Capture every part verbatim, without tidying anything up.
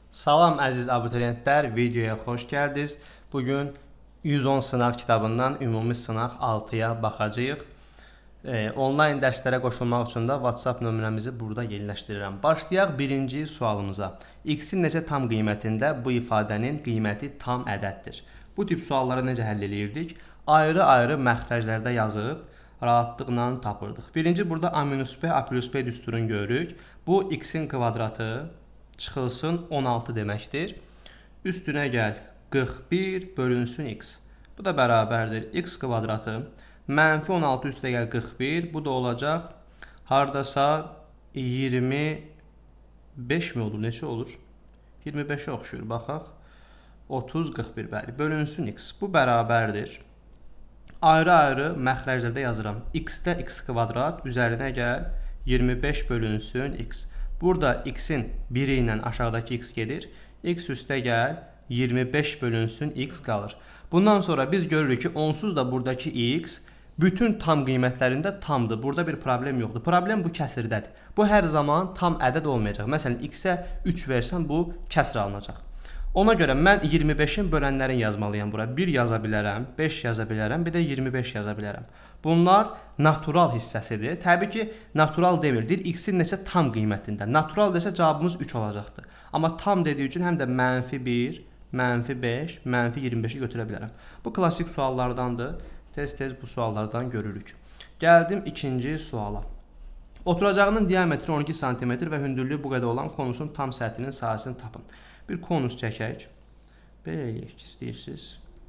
Salam əziz abituriyentlər, videoya xoş gəldiniz. Bugün yüz on sınaq kitabından ümumi sınaq altıya baxacağıq. E, online dərslərə qoşulmaq üçün də WhatsApp nömrəmizi burada yerləşdirirəm. Başlayaq birinci sualımıza. X-in necə tam qiymətində bu ifadənin qiyməti tam ədəddir. Bu tip sualları necə həll edirdik? Ayrı-ayrı məxrəclərdə yazıb rahatlıqla tapırdıq. Birinci burada A minus B, A plus B düsturunu görürük. Bu X-in kvadratı çıxılsın on altı deməkdir. Üstünə gəl qırx bir bölünsün x. Bu da bərabərdir x kvadratı mənfi on altı üstə gəl qırx bir. Bu da olacaq hardasa iyirmi beş mi olur? Neçə olur? iyirmi beşə oxşuyur. Baxaq. otuz qırx bir bəli. Bölünsün x. Bu bərabərdir. Ayrı-ayrı məxrəclərdə yazıram. X-də x kvadrat üzərinə gəl iyirmi beş bölünsün x. Burada x-in biri ilə aşağıdakı x gedir. X üstə gəl iyirmi beş bölünsün x qalır. Bundan sonra biz görürük ki, onsuz da buradakı x bütün tam qiymətlərində tamdır. Burada bir problem yoxdur. Problem bu kəsirdədir. Bu hər zaman tam ədəd olmayacaq. Məsələn, x-ə üç versən bu kəsr alınacaq. Ona görə mən iyirmi beşin bölənlərini yazmalıyam bura. bir yaza bilərəm, beş yaza bilərəm, bir də iyirmi beş yaza bilərəm. Bunlar natural hissəsidir. Təbii ki, natural demir. Deyir, x-in neçə tam qiymətində. Natural desə cavabımız üç olacaqdır. Amma tam dediyi üçün həm də mənfi bir, mənfi beş, mənfi iyirmi beşi götürə bilərəm. Bu klassik suallardandır. Tez-tez bu suallardan görürük. Gəldim ikinci suala. Oturacağının diametri on iki santimetr və hündürlüyü bu qədər olan konusun tam səthinin sahəsini tapın. Bir konus çəkək. Belə eləyək ki, istəyirsiniz.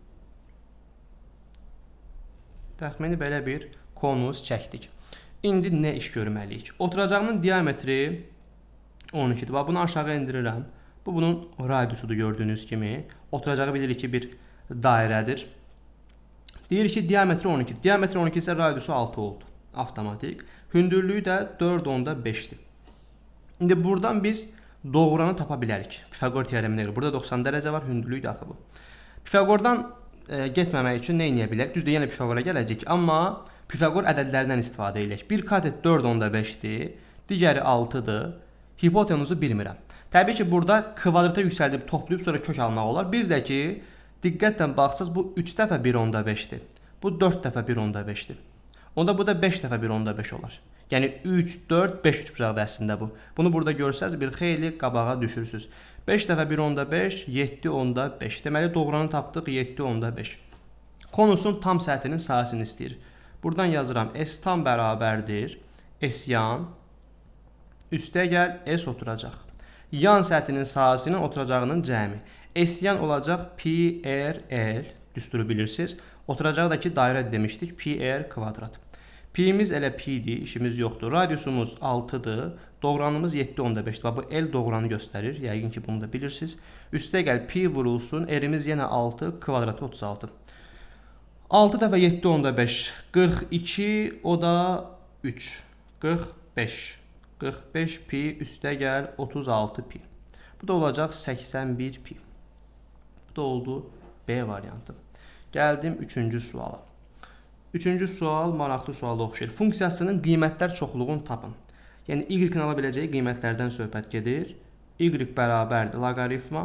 Təxmini belə bir konus çəkdik. İndi nə iş görməliyik? Oturacağının diametri on ikidir. Bunu aşağı indirirəm. Bu bunun radiusudur gördüyünüz kimi. Oturacağı bilirik ki, bir dairədir. Deyir ki, diametri on iki. Diametri on iki isə radiusu altı oldu. Avtomatik. Hündürlüyü də dörd onda beşdir. İndi buradan biz doğranı tapa bilərik. Pifaqor teoreminə görə. Burada doxsan dərəcə var, hündürlük də axı bu. Pifaqordan e, getməmək üçün nə edə bilərik? Düzdür, yenə Pifaqora gələcək, amma Pifaqor ədədlərindən istifadə edək. Bir katet dörd onda beşdir, digəri altıdır. Hipotenuzu bilmirəm. Təbii ki, burada kvadrata yüksəldib, toplayıb sonra kök almaq olar. Bir də ki, diqqətlə baxsaz, bu üç dəfə bir onda beşdir. Bu dörd dəfə bir onda beşdir. Onda bu da beş dəfə bir onda beş olar. Yəni üç, dörd, beş üçbucaqdır əslində bu. Bunu burada görsəz bir xeyli qabağa düşürsünüz. beş dəfə bir onda beş, yeddi onda beş. Deməli, doğranı tapdıq yeddi onda beş. Konusun tam səthinin sahəsini istəyir. Buradan yazıram. S tam bərabərdir. S yan. Üstə gəl S oturacaq. Yan səthinin sahəsinin oturacağının cəmi. S yan olacaq P R L. Düsturu bilirsiniz. Oturacağı da ki, dairə demişdik. P R kvadrat. Pi'miz elə pi'dir, işimiz yoxdur. Radiusumuz altıdır. Doğranımız yeddi onda beşdir. Bu L doğranı göstərir. Yəqin ki, bunu da bilirsiniz. Üstə gəl pi vurulsun. R'imiz yenə altı, kvadratı otuz altı. altı dəfə yeddi onda beş. qırx iki, o da üç. qırx beş. qırx beş pi üstə gəl otuz altı pi. Bu da olacaq səksən bir pi. Bu da oldu B variantı. Gəldim üçüncü suala. Üçüncü sual maraqlı suala oxşayır. Funksiyasının qiymətlər çoxluğunu tapın. Yəni, y-in ala biləcəyi qiymətlərdən söhbət gedir. Y bərabərdir loqaritma.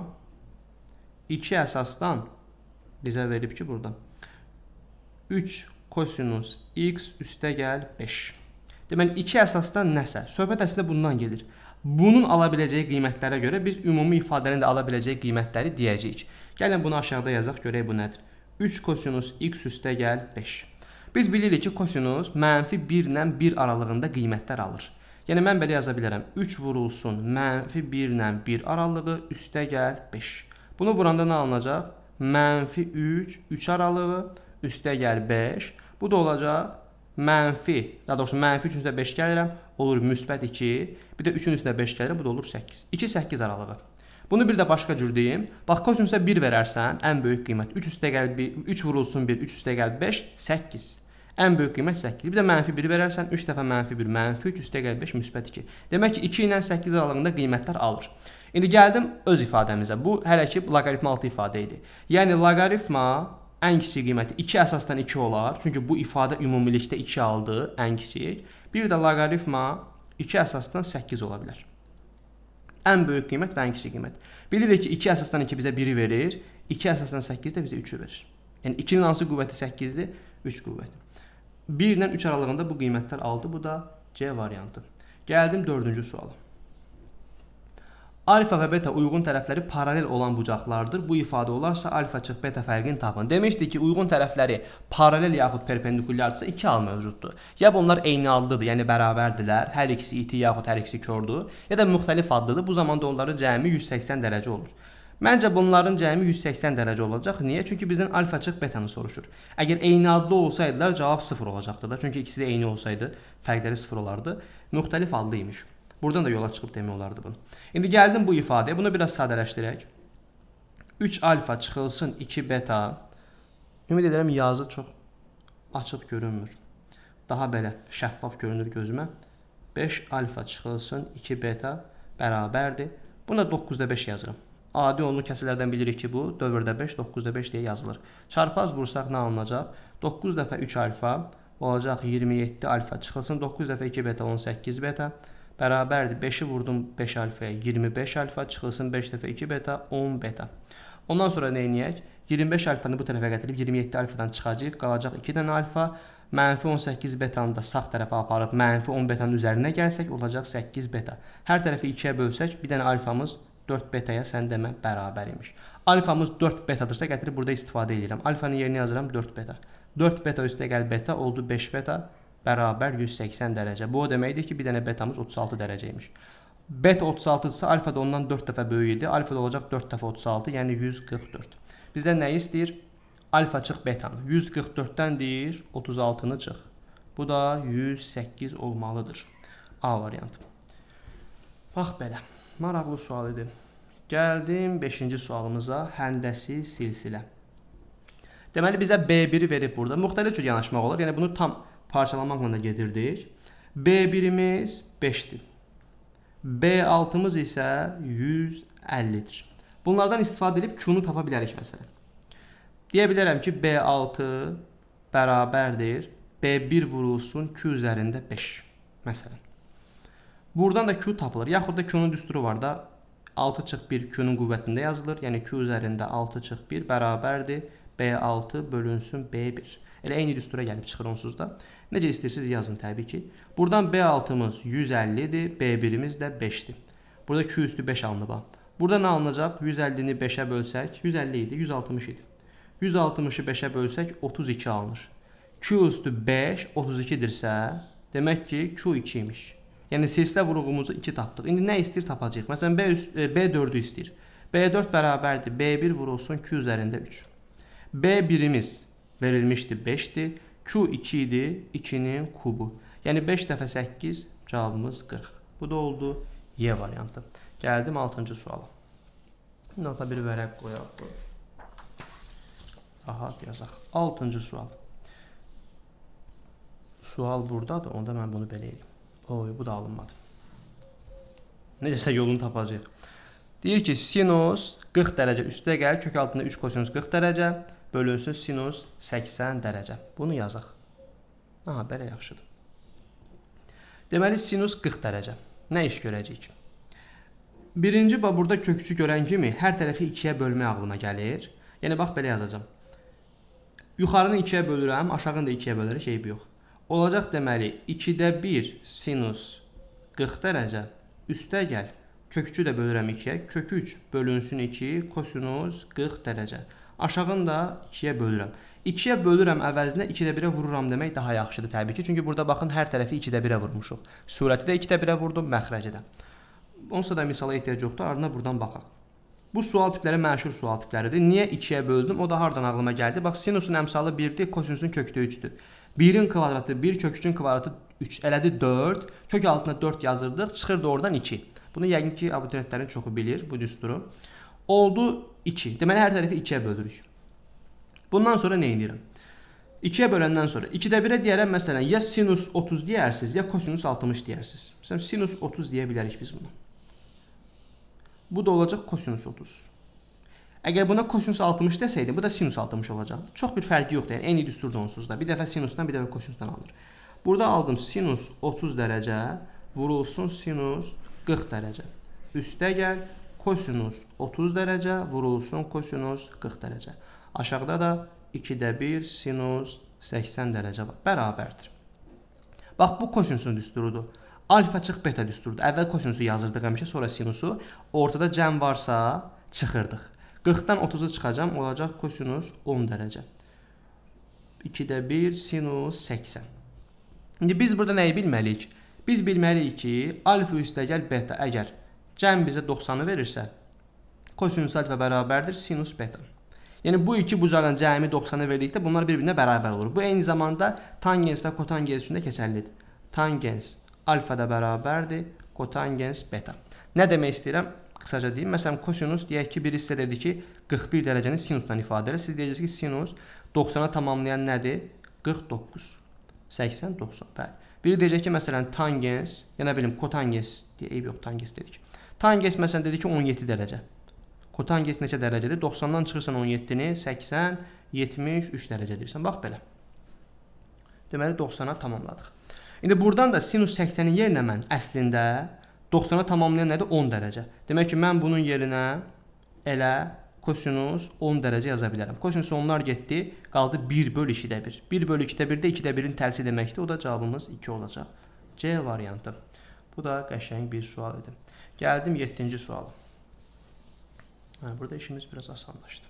iki əsasdan bizə verib ki, burada. üç kosinus x üstə gəl beş. Deməli, iki əsasdan nəsə. Söhbət əslində bundan gedir. Bunun ala biləcəyi qiymətlərə görə biz ümumi ifadənin də ala biləcəyi qiymətləri deyəcəyik. Gəlin bunu aşağıda yazaq, görək bu nədir. üç kosinus x üstə gəl beş. Biz bilirik ki, kosinus mənfi bir ilə bir aralığında qiymətlər alır. Yəni, mən belə yaza bilərəm. üç vurulsun mənfi bir ilə bir aralığı üstə gəl beş. Bunu vuranda nə alınacaq? Mənfi üç, üç aralığı üstə gəl beş. Bu da olacaq mənfi, daha doğrusu mənfi üç üstə beş gəlirəm. Olur müsbət iki. Bir də üçün üstə beş gəlirəm. Bu da olur səkkiz. iki, səkkiz aralığı. Bunu bir də başqa cür deyim. Bax, kosinusa bir verərsən, ən böyük qiymət. üç üstə gəl üç vurulsun bir, üç üstə gəl beş, səkkiz. Ən böyük qiymət səkkiz. Bir də mənfi bir verərsən, üç dəfə mənfi bir, mənfi üç üstə gəl beş, müsbət iki. Demək ki, iki ilə səkkiz aralığında qiymətlər alır. İndi gəldim öz ifadəmizə. Bu hələ ki, loqaritma altı ifadə idi. Yəni, loqaritma ən kiçik qiyməti iki əsasdan iki olar. Çünki bu ifadə ümumilikdə iki aldı, ən kiçik. Bir də loqaritma iki əsasdan səkkiz ola bilər. Ən böyük qiymət və ən kiçik qiymət. Bilirik ki, iki əsasdan iki bizə biri verir, iki əsasdan səkkiz də bizə üçü verir. Yəni ikinin hansı qüvvəti səkkizdir? üç qüvvəti. bir ilə üç aralığında bu qiymətlər aldı. Bu da C variantı. Gəldim dördüncü suala. Alfa və beta uyğun tərəfləri paralel olan bucaqlardır. Bu ifadə olarsa alfa çıx beta fərqini tapın. Demişdik ki, uyğun tərəfləri paralel yaxud perpendikulyardırsa iki hal mövcuddur. Ya bunlar eyni adlıdır, yəni bərabərdirlər, hər ikisi iti yaxud hər ikisi kördür, ya da müxtəlif adlıdır. Bu zamanda onların cəmi yüz səksən dərəcə olur. Məncə bunların cəmi yüz səksən dərəcə olacaq. Niyə? Çünki bizdən alfa çıx betanı soruşur. Əgər eyni adlı olsaydılar cavab sıfır olacaqdı da. Çünki ikisi də eyni olsaydı fərqləri sıfır olardı. Müxtəlif adlıymış. Buradan da yola çıxıb demək olardı bunu. İndi gəldim bu ifadəyə. Bunu biraz sadələşdirək. üç alfa çıxılsın iki beta. Ümid edirəm yazı çox açıq görünmür. Daha belə şəffaf görünür gözümə. beş alfa çıxılsın iki beta bərabərdir. Buna doqquzda beş yazıram. Adi onlu kəsilərdən bilirik ki, bu dövrdə beş, doqquzda beş deyə yazılır. Çarpaz vursaq nə alınacaq? doqquz dəfə üç alfa olacaq iyirmi yeddi alfa çıxılsın. doqquz dəfə iki beta on səkkiz beta bərabərdir. beşi vurdum beş alfaya iyirmi beş alfa çıxılsın beş dəfə iki beta on beta. Ondan sonra nə edək? iyirmi beş alfanı bu tərəfə gətirib iyirmi yeddi alfadan çıxacaq. Qalacaq iki dənə alfa. Mənfi on səkkiz betanı da sağ tərəfə aparıb mənfi on betanın üzərinə gəlsək olacaq səkkiz beta. Hər tərəfi ikiyə bölsək bir dənə alfamız dörd betaya sən demə bərabər imiş. Alfamız dörd betadırsa gətirib burada istifadə edirəm. Alfanın yerinə yazıram dörd beta. dörd beta üstə gəl beta oldu beş beta bərabər yüz səksən dərəcə. Bu o deməkdir ki, bir dənə betamız otuz altı dərəcəymiş. Beta otuz altıdırsa alfa da ondan dörd dəfə böyük idi. Alfa da olacaq dörd dəfə otuz altı, yəni yüz qırx dörd. Bizdən nə istəyir? Alfa çıx betanı. yüz qırx dörddən deyir, otuz altını çıx. Bu da yüz səkkiz olmalıdır. A variantı. Bax belə. Maraqlı sual idi. Gəldim beşinci sualımıza, həndəsi silsilə. Deməli, bizə B biri verib burada. Müxtəlif cür yanaşmaq olur. Yəni, bunu tam parçalamaqla da gedirdik. B birimiz beşdir. B altımız isə yüz əllidir. Bunlardan istifadə edib Q-nu tapa bilərik məsələn. Deyə bilərəm ki, B altı bərabərdir. B bir vurulsun Q üzərində beş. Məsələn. Buradan da Q tapılır. Yaxud da Q-nun düsturu var da altı çıx bir Q-nun qüvvətində yazılır. Yəni Q üzərində altı çıx bir bərabərdir. B altı bölünsün B bir. Elə eyni düstura gəlib çıxır onsuz da. Necə istəyirsiniz yazın təbii ki. Buradan B altımız yüz əllidir. B birimiz də beşdir. Burada Q üstü beş alınıb. Burada nə alınacaq? yüz əllini beşə bölsək, yüz əlli idi, yüz altmış idi. yüz altmışı beşə bölsək otuz iki alınır. Q üstü beş otuz ikidirsə, demək ki Q iki imiş. Yəni silsilə vuruğumuzu iki tapdıq. İndi nə istəyir tapacağıq? Məsələn B, B dördü istəyir. B dörd bərabərdir. B bir vurulsun Q üzərində üç. B birimiz verilmişdi beşdir. Q iki idi. ikinin kubu. Yəni beş dəfə səkkiz cavabımız qırx. Bu da oldu Y variantı. Gəldim altıncı suala. Nota bir vərəq qoyaq. Rahat yazaq. altıncı sual. Sual buradadır. Onda mən bunu belə edeyim. Oy, bu da alınmadı. Necəsə yolunu tapacaq. Deyir ki, sinus qırx dərəcə üstə gəl, kök altında üç kosinus qırx dərəcə, bölünsün sinus səksən dərəcə. Bunu yazaq. Aha, belə yaxşıdır. Deməli, sinus qırx dərəcə. Nə iş görəcəyik? Birinci, burada kökçü görən kimi hər tərəfi ikiyə bölmək ağlıma gəlir. Yəni, bax, belə yazacağım. Yuxarını ikiyə bölürəm, aşağını da ikiyə bölürək, eybi yox. Olacaq deməli, ikidə bir sinus qırx dərəcə üstə gəl. Kökçü də bölürəm ikiyə. Kök üç bölünsün iki kosinus qırx dərəcə. Aşağını da ikiyə bölürəm. ikiyə bölürəm əvəzinə ikidə birə vururam demək daha yaxşıdır təbii ki. Çünki burada baxın hər tərəfi ikidə birə vurmuşuq. Surəti də ikidə birə vurdum, məxrəci də. Onsuz da misala ehtiyac yoxdur. Ardına buradan baxaq. Bu sual tipləri məşhur sual tipləridir. Niyə ikiyə böldüm? O da hardan ağlıma gəldi? Bax, sinusun əmsalı birdir, kosinusun kökdə üçdür. birin kvadratı bir, kök üçün kvadratı üç. Elədi dörd. Kök altına dörd yazırdıq. Çıxırdı oradan iki. Bunu yəqin ki, abituriyentlərin çoxu bilir bu düsturu. Oldu iki. Deməli, hər tərəfi ikiyə bölürük. Bundan sonra nə edirəm? ikiyə böləndən sonra ikidə birə deyərəm, məsələn, ya sinus otuz deyərsiniz, ya kosinus altmış deyərsiniz. Məsələn, sinus otuz deyə bilərik biz bunu. Bu da olacaq kosinus otuz. Əgər buna kosinus altmış desəydim, bu da sinus altmış olacaqdı. Çox bir fərqi yoxdur, yəni eyni düsturda onsuz da. Bir dəfə sinusdan, bir dəfə kosinusdan alınır. Burada aldım sinus otuz dərəcə vurulsun sinus qırx dərəcə. üstəgəl kosinus otuz dərəcə vurulsun kosinus qırx dərəcə. Aşağıda da ikidə bir sinus səksən dərəcə var. Bərabərdir. Bax, bu kosinusun düsturudur. Alfa çıx beta düsturudur. Əvvəl kosinusu yazırdıq həmişə, sonra sinusu. Ortada cəm varsa çıxırdıq. qırxdan otuzu çıxacam, olacaq kosinus on dərəcə. ikidə bir sinus səksən. İndi biz burada nəyi bilməliyik? Biz bilməliyik ki, alfa üstəgəl beta əgər cəm bizə doxsanı verirsə, kosinus alfa bərabərdir sinus beta. Yəni bu iki bucağın cəmi doxsanı verdikdə bunlar bir-birinə bərabər olur. Bu eyni zamanda tangens və kotangens üçün də keçərlidir. Tangens alfa da bərabərdir kotangens beta. Nə demək istəyirəm? Qısaca deyim. Məsələn, kosinus deyək ki, bir hissə dedi ki, qırx bir dərəcəni sinusdan ifadə edir. Siz deyəcəksiniz ki, sinus doxsana tamamlayan nədir? qırx doqquz. səksən, doxsan. Bəli. Biri deyəcək ki, məsələn, tangens, ya nə bilim, kotangens deyə, eyb yox, tangens dedik. Tangens məsələn dedi ki, on yeddi dərəcə. Kotangens neçə dərəcədir? doxsandan çıxırsan on yeddini, səksən, yetmiş üç dərəcə deyirsən. Bax belə. Deməli, doxsana tamamladıq. İndi buradan da sinus səksənin yerinə mən əslində doxsana tamamlayan nədir? on dərəcə. Demək ki, mən bunun yerinə elə kosinus on dərəcə yaza bilərəm. Kosinus onlar getdi, qaldı bir bölü ikidə bir. bir bölü ikidə bir də ikidə birin tərsi deməkdir. O da cavabımız iki olacaq. C variantı. Bu da qəşəng bir sual idi. Gəldim yeddinci suala. Hə, burada işimiz biraz asanlaşdı.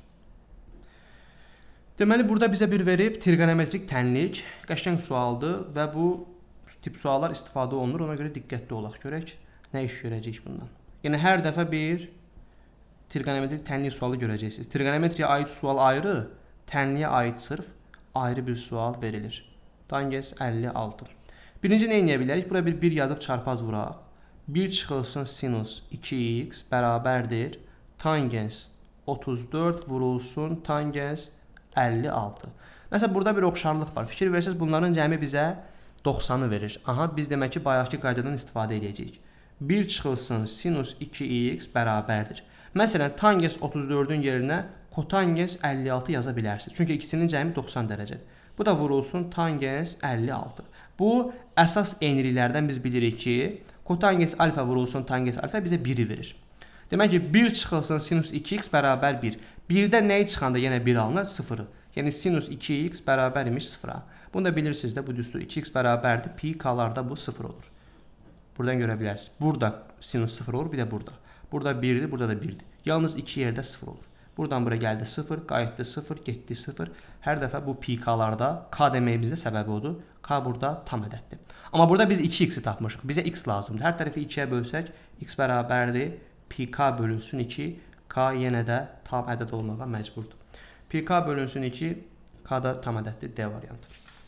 Deməli, burada bizə bir verib trigonometrik tənlik. Qəşəng sualdır və bu tip suallar istifadə olunur. Ona görə diqqətli olaq. Görək, nə iş görəcəyik bundan. Yəni, hər dəfə bir trigonometrik tənlik sualı görəcəksiniz. Trigonometriyə aid sual ayrı, tənliyə aid sırf ayrı bir sual verilir. Tangens əlli altı. Birinci nə edə bilərik? Buraya bir bir yazıb çarpaz vuraq. bir çıxılsın sinus iki x bərabərdir. Tangens otuz dörd vurulsun tangens əlli altı. Məsələn, burada bir oxşarlıq var. Fikir verirsiniz, bunların cəmi bizə doxsanı verir. Aha, biz demək ki, bayaqki qaydadan istifadə edəcəyik. bir çıxılsın sinus iki x bərabərdir. Məsələn, tangens otuz dördün yerinə kotangens əlli altı yaza bilərsiniz. Çünki ikisinin cəmi doxsan dərəcədir. Bu da vurulsun tangens əlli altı. Bu, əsas eynliklərdən biz bilirik ki, kotangens alfa vurulsun tangens alfa bizə biri verir. Demək ki, bir çıxılsın sinus iki x bərabər bir. birdə nəyi çıxanda yenə bir alınır? sıfırı. Yəni, sinus iki x bərabər imiş sıfıra. Bunu da bilirsiniz də, bu düstur iki x bərabərdir. Pi k'larda bu sıfır olur. Buradan görə bilərsiniz. Burada sinus sıfır olur, bir də burada. Burada birdir, burada da birdir. Yalnız iki yerdə sıfır olur. Buradan bura gəldi sıfır, qayıtdı sıfır, getdi sıfır. Hər dəfə bu pi k'larda k deməyimizdə səbəbi odur. K burada tam ədəddir. Amma burada biz iki x'i tapmışıq. Bizə x lazımdır. Hər tərəfi ikiyə bölsək, x bərabərdir. Pi k bölünsün iki. K yenə də tam ədəd olmağa məcburdur. Pi k bölünsün iki. K da tam ədəddir. D variantı.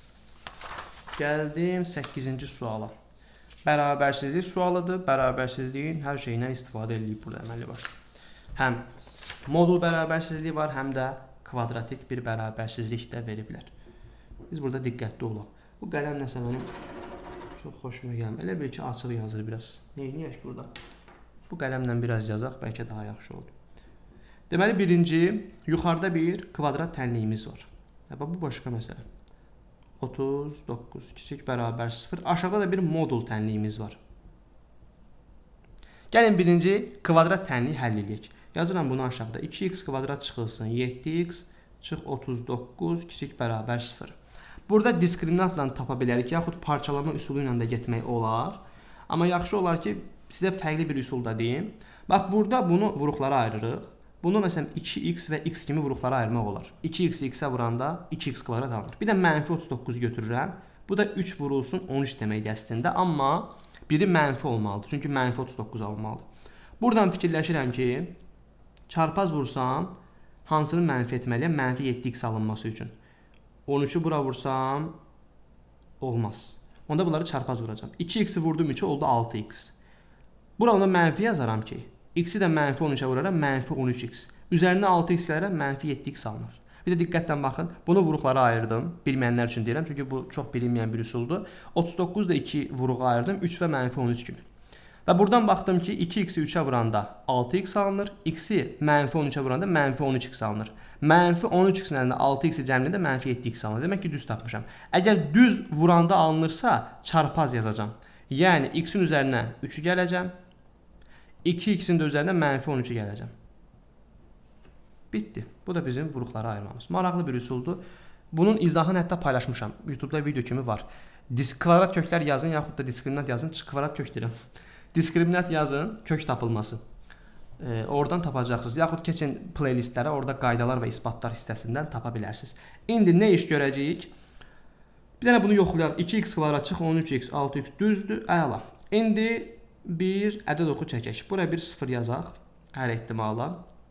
Gəldim səkkizinci suala. Bərabərsizlik sualıdır. Bərabərsizliyin hər şeyindən istifadə edilib burada əməli var. Həm modul bərabərsizliyi var, həm də kvadratik bir bərabərsizlik də veriblər. Biz burada diqqətli olaq. Bu qələm nəsə mənim çox xoşuma gəlmir. Elə bil ki, açıq yazır biraz. Neyniyək burada? Bu qələmlə biraz yazaq, bəlkə daha yaxşı olur. Deməli, birinci, yuxarıda bir kvadrat tənliyimiz var. Bu başqa məsələ. otuz doqquz kiçik bərabər sıfır. Aşağıda da bir modul tənliyimiz var. Gəlin birinci kvadrat tənliyi həll edək. Yazıram bunu aşağıda. iki x kvadrat çıxılsın. yeddi x çıx otuz doqquz kiçik bərabər sıfır. Burada diskriminantla tapa bilərik, yaxud parçalama üsulu ilə də getmək olar. Amma yaxşı olar ki, sizə fərqli bir üsulda deyim. Bax, burada bunu vuruqlara ayırırıq. Bunu məsələn iki x və x kimi vuruqlara ayırmaq olar. iki x x-ə vuranda iki x kvadrat alınır. Bir də mənfi otuz doqquz götürürəm. Bu da üç vurulsun on üç deməkdir əslində. Amma biri mənfi olmalıdır. Çünki mənfi otuz doqquz alınmalıdır. Buradan fikirləşirəm ki, çarpaz vursam, hansını mənfi etməliyəm? Mənfi yeddi x alınması üçün. on üçü bura vursam, olmaz. Onda bunları çarpaz vuracam. iki x'i vurdum üçə, oldu altı x. Bura onda mənfi yazaram ki, x'i də mənfi on üçə vuraram, mənfi on üç x. Üzərinə altı x gələrəm, mənfi yeddi x alınır. Bir də diqqətlə baxın, bunu vuruqlara ayırdım. Bilməyənlər üçün deyirəm, çünki bu çox bilinməyən bir üsuldur. otuz doqquz da iki vuruğa ayırdım, üç və mənfi on üç kimi. Və buradan baxdım ki, iki x'i üçə vuranda altı x alınır, x'i mənfi on üçə vuranda mənfi on üç x alınır. Mənfi on üç x-in əlində altı x-i cəmliyində mənfi yeddi x alınır. Demək ki, düz tapmışam. Əgər düz vuranda alınırsa, çarpaz yazacam. Yəni, x-in üzərinə üçü gələcəm. iki x-in də üzərinə mənfi on üçü gələcəm. Bitdi. Bu da bizim buruqları ayırmamız. Maraqlı bir üsuldur. Bunun izahını hətta paylaşmışam. YouTube'da video kimi var. Disk kvadrat köklər yazın, yaxud da diskriminant yazın. Kvadrat kök deyirəm. Diskriminant yazın, kök tapılması. E, oradan tapacaqsınız. Yaxud keçin playlistlərə, orada qaydalar və isbatlar hissəsindən tapa bilərsiniz. İndi nə iş görəcəyik? Bir dənə bunu yoxlayaq. iki x kvadrat çıx on üç x altı x düzdür. Əla. İndi bir ədəd oxu çəkək. Buraya bir sıfır yazaq. Hər ehtimala.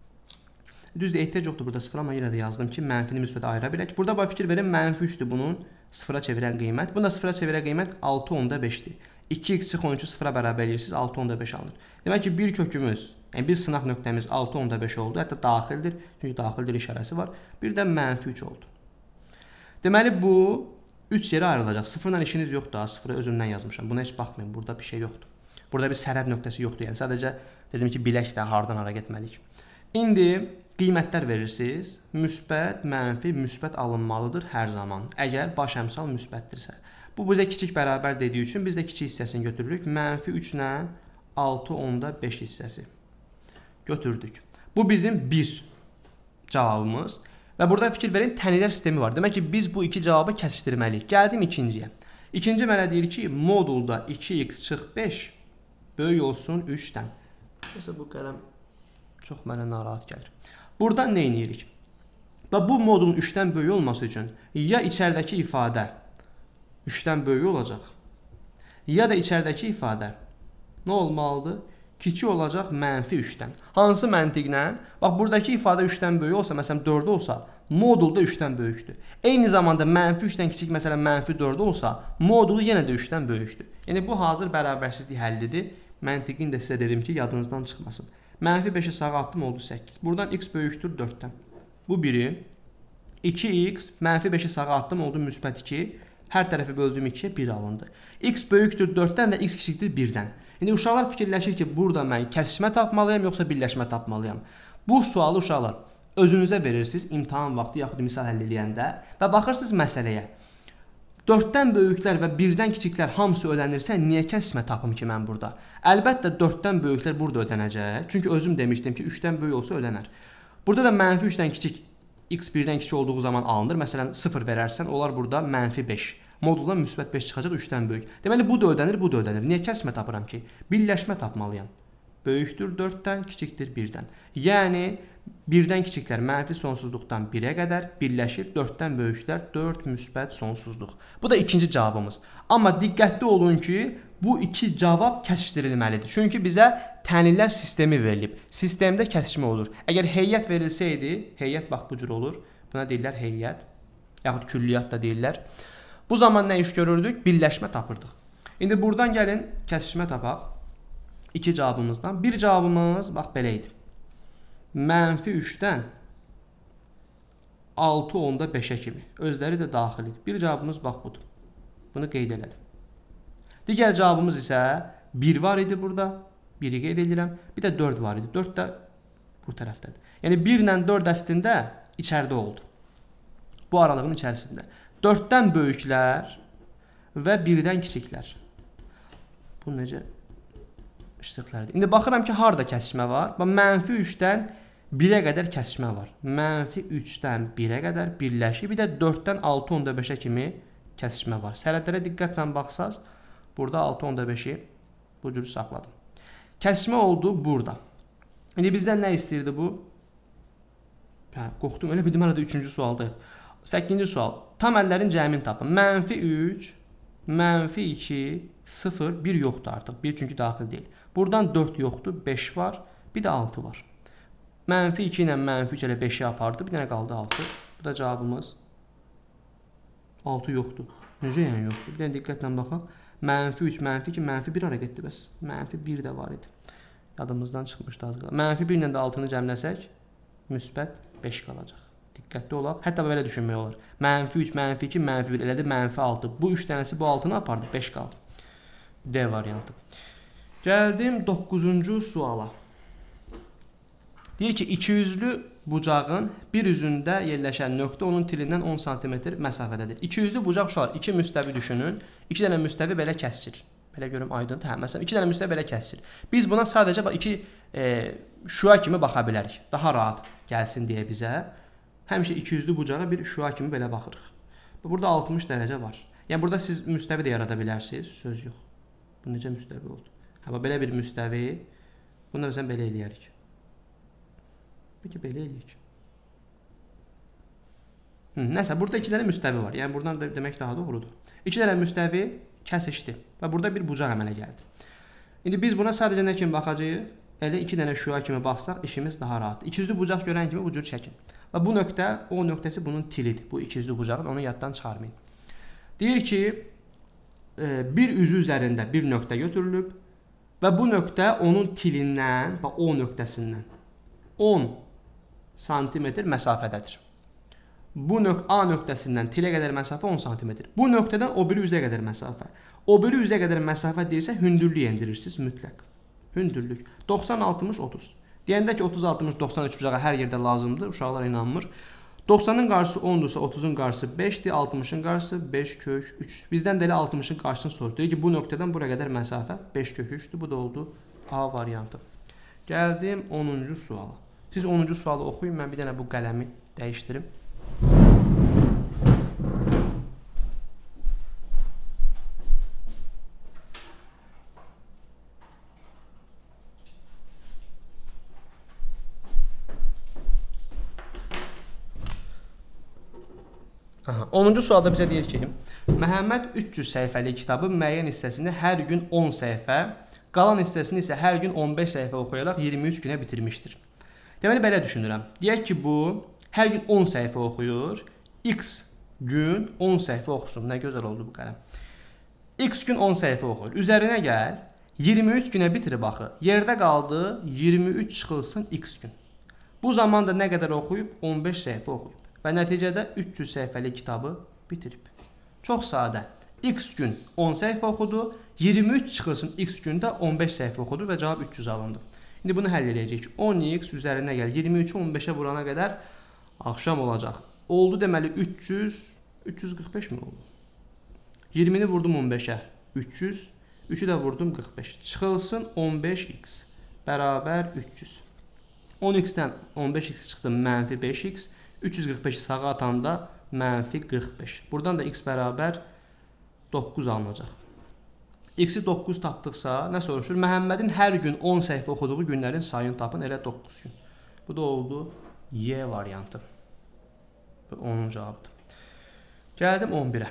Düzdür, ehtiyac yoxdur burada sıfır, amma yenə də yazdım ki, mənfini müsbətə ayıra bilək. Burada bax fikir verin, mənfi üçdür bunun sıfıra çevirən qiymət. Bunda sıfıra çevirən qiymət altı onda beşdir. iki x çıx on üçü sıfıra bərabər edirsiniz, altı onda beş alınır. Demək ki, bir kökümüz, yəni bir sınaq nöqtəmiz altı onda beş oldu. Hətta daxildir, çünki daxildir işarəsi var. Bir də mənfi üç oldu. Deməli, bu üç yerə ayrılacaq. Sıfırla işiniz yoxdur, sıfırı özümdən yazmışam. Buna heç baxmayın, burada bir şey yoxdur. Burada bir sərhəd nöqtəsi yoxdur, yəni sadəcə dedim ki, bilək də hardan hara getməliyik. İndi qiymətlər verirsiniz. Müsbət, mənfi, müsbət alınmalıdır hər zaman. Əgər baş əmsal müsbətdirsə. Bu bizə kiçik bərabər dediyi üçün biz də kiçik hissəsini götürürük. Mənfi üç ilə altı onda beş hissəsi götürdük. Bu bizim bir cavabımız. Və burada fikir verin, tənilər sistemi var. Demək ki, biz bu iki cavabı kəsişdirməliyik. Gəldim ikinciyə. İkinci mənə deyir ki, modulda iki x çıx beş böyük olsun üçdən. Mesela bu qələm çox mənə narahat gəlir. Burada nə edirik? Və bu modulun üçdən böyük olması üçün ya içəridəki ifadə üçdən böyük olacaq, ya da içəridəki ifadə nə olmalıdır? Kiçik olacaq mənfi üçdən. Hansı məntiqlə? Bax, buradakı ifadə üçdən böyük olsa, məsələn dörd olsa, modul da üçdən böyükdür. Eyni zamanda mənfi üçdən kiçik, məsələn mənfi dörd olsa, modulu yenə də üçdən böyükdür. Yəni bu hazır bərabərsizlik həllidir. Məntiqini də sizə dedim ki, yadınızdan çıxmasın. Mənfi beşi sağa atdım, oldu səkkiz. Buradan x böyükdür dörddən. Bu biri. iki x mənfi beşi sağa atdım, oldu müsbət iki. Hər tərəfi böldüyüm ikiyə bir alındı. X böyükdür dörddən və x kiçikdir birdən. İndi uşaqlar fikirləşir ki, burada mən kəsişmə tapmalıyam, yoxsa birləşmə tapmalıyam. Bu sualı uşaqlar özünüzə verirsiniz imtahan vaxtı, yaxud misal həll eləyəndə və baxırsınız məsələyə. dörddən böyüklər və birdən kiçiklər hamısı ödənirsə, niyə kəsişmə tapım ki mən burada? Əlbəttə dörddən böyüklər burada ödənəcək. Çünki özüm demişdim ki, üçdən böyük olsa ödənər. Burada da mənfi üçdən kiçik, x birdən kiçik olduğu zaman alınır. Məsələn, sıfır verərsən, olar burada mənfi beş. Moduldan müsbət beş çıxacaq üçdən böyük. Deməli, bu da ödənir, bu da ödənir. Niyə kəsişmə tapıram ki? Birləşmə tapmalıyam. Böyükdür dörddən, kiçikdir birdən. Yəni, birdən kiçiklər mənfi sonsuzluqdan birə qədər birləşir, dörddən böyüklər dörd müsbət sonsuzluq. Bu da ikinci cavabımız. Amma diqqətli olun ki, bu iki cavab kəsişdirilməlidir. Çünki bizə tənillər sistemi verilib. Sistemdə kəsişmə olur. Əgər heyət verilsəydi, heyət bax bu cür olur. Buna deyirlər heyət, yaxud külliyyat da deyirlər. Bu zaman nə iş görürdük? Birləşmə tapırdıq. İndi buradan gəlin, kəsişmə tapaq. İki cavabımızdan. Bir cavabımız, bax belə idi. Mənfi üçdən altı onda beşə kimi. Özləri də daxilidir. Bir cavabımız bax budur. Bunu qeyd elədim. Digər cavabımız isə bir var idi burada. biri qeyd edirəm. Bir də dörd var idi. dörd də bu tərəfdədir. Yəni bir ilə dörd əslində içəridə oldu. Bu aralığın içərisində. dörddən böyüklər və birdən kiçiklər. Bu necə iştiqlərdir? İndi baxıram ki, harada kəsişmə var? Mənfi üçdən birə qədər kəsişmə var. Mənfi üçdən birə qədər birləşir. Bir də dörddən altı onda beşə kimi kəsişmə var. Sərhədlərə diqqətlə baxsaz, burada altı onda beşi bu cür saxladım. Kəsişmə oldu burada. İndi bizdən nə istəyirdi bu? Hə, qorxdum. Elə bildim, hələ də üçüncü sualdayıq. səkkizinci sual. Tam əllərin cəmini tapın. Mənfi üç, mənfi iki, sıfır, bir yoxdur artıq. bir çünki daxil deyil. Buradan dörd yoxdur, beş var, bir də altı var. Mənfi iki ilə mənfi üç ilə beşi apardı, bir dənə qaldı altı. Bu da cavabımız. altı yoxdur. Necə yəni yoxdur? Bir dənə diqqətlə baxaq. Mənfi üç, mənfi iki, mənfi bir hara getdi bəs. Mənfi bir də var idi. Yadımızdan çıxmışdı az qala. Mənfi bir ilə də altını cəmləsək, müsbət beş qalacaq. Diqqətli olaq. Hətta belə düşünmək olur. Mənfi üç, mənfi iki, mənfi bir elədi, mənfi altı. Bu üç dənəsi bu altını apardı, beş qaldı. D variantı. Gəldim doqquzuncu suala. Deyir ki, ikiyüzlü bucağın bir üzündə yerləşən nöqtə onun tilindən on santimetr məsafədədir. İkiyüzlü bucaq uşaqlar, iki müstəvi düşünün. İki dənə müstəvi belə kəsir. Belə görüm aydındır. Hə, məsələn iki dənə müstəvi belə kəsir. Biz buna sadəcə iki e, şua kimi baxa bilərik. Daha rahat gəlsin deyə bizə. Həmişə ikiyüzlü bucağa bir şua kimi belə baxırıq. Burada altmış dərəcə var. Yəni burada siz müstəvi də yarada bilərsiniz. Söz yox. Bu necə müstəvi oldu? Hə, belə bir müstəvi. Bunu da məsələn belə eləyərik. Peki belə eləyək. Hı, nəsə, burada iki dənə müstəvi var. Yəni buradan da demək daha doğrudur. İki dənə müstəvi kəsişdi və burada bir bucaq əmələ gəldi. İndi biz buna sadəcə nə kimi baxacağıq? Elə iki dənə şua kimi baxsaq işimiz daha rahatdır. İkiyüzlü bucaq görən kimi bu cür çəkin. Və bu nöqtə, o nöqtəsi bunun tilidir. Bu ikiyüzlü bucağın, onu yaddan çıxarmayın. Deyir ki, bir üzü üzərində bir nöqtə götürülüb və bu nöqtə onun tilindən, bax O nöqtəsindən on santimetr məsafədədir. Bu nöqtə A nöqtəsindən tilə qədər məsafə on santimetr. Bu nöqtədən o biri üzə qədər məsafə. O biri üzə qədər məsafə deyirsə hündürlük endirirsiniz mütləq. Hündürlük doxsan altmış otuz. Deyəndə ki otuz altmış doxsan üç bucağı hər yerdə lazımdır. Uşaqlar inanmır. doxsanın qarşısı ondursa otuzun qarşısı beşdir, altmışın qarşısı beş kök üç. Bizdən də elə altmışın qarşısını sorur. Deyir ki bu nöqtədən bura qədər məsafə beş kök üçdür. Bu da oldu A variantı. Gəldim onuncu suala. Siz onuncu sualı oxuyun. Mən bir dənə bu qələmi dəyişdirim. Aha, onuncu sualda bizə deyir ki, Məhəmməd üç yüz səhifəlik kitabın müəyyən hissəsini hər gün on səhifə, qalan hissəsini isə hər gün on beş səhifə oxuyaraq iyirmi üç günə bitirmişdir. Deməli, belə düşünürəm. Deyək ki, bu hər gün on səhifə oxuyur, x gün on səhifə oxusun. Nə gözəl oldu bu qələm. X gün on səhifə oxuyur. Üzərinə gəl, iyirmi üç günə bitirib axı. Yerdə qaldı, iyirmi üç çıxılsın x gün. Bu zamanda nə qədər oxuyub? on beş səhifə oxuyub. Və nəticədə üç yüz səhifəlik kitabı bitirib. Çox sadə. X gün on səhifə oxudu, iyirmi üç çıxılsın x gündə on beş səhifə oxudu və cavab üç yüz alındı. İndi bunu həll edəcəyik. on x üzərinə gəl, iyirmi üçü on beşə vurana qədər axşam olacaq. Oldu deməli üç yüz, üç yüz qırx beş mi oldu? iyirmini vurdum on beşə, üç yüz, üçü də vurdum qırx beş. Çıxılsın on beş x bərabər üç yüz. on x-dən on beş x çıxdı, mənfi beş x. üç yüz qırx beşi sağa atanda mənfi qırx beş. Buradan da x bərabər doqquz alınacaq. X-i doqquz tapdıqsa, nə soruşur? Məhəmmədin hər gün on səhifə oxuduğu günlərin sayını tapın, elə doqquz gün. Bu da oldu Y variantı. Bu onun cavabıdır. Gəldim on birə.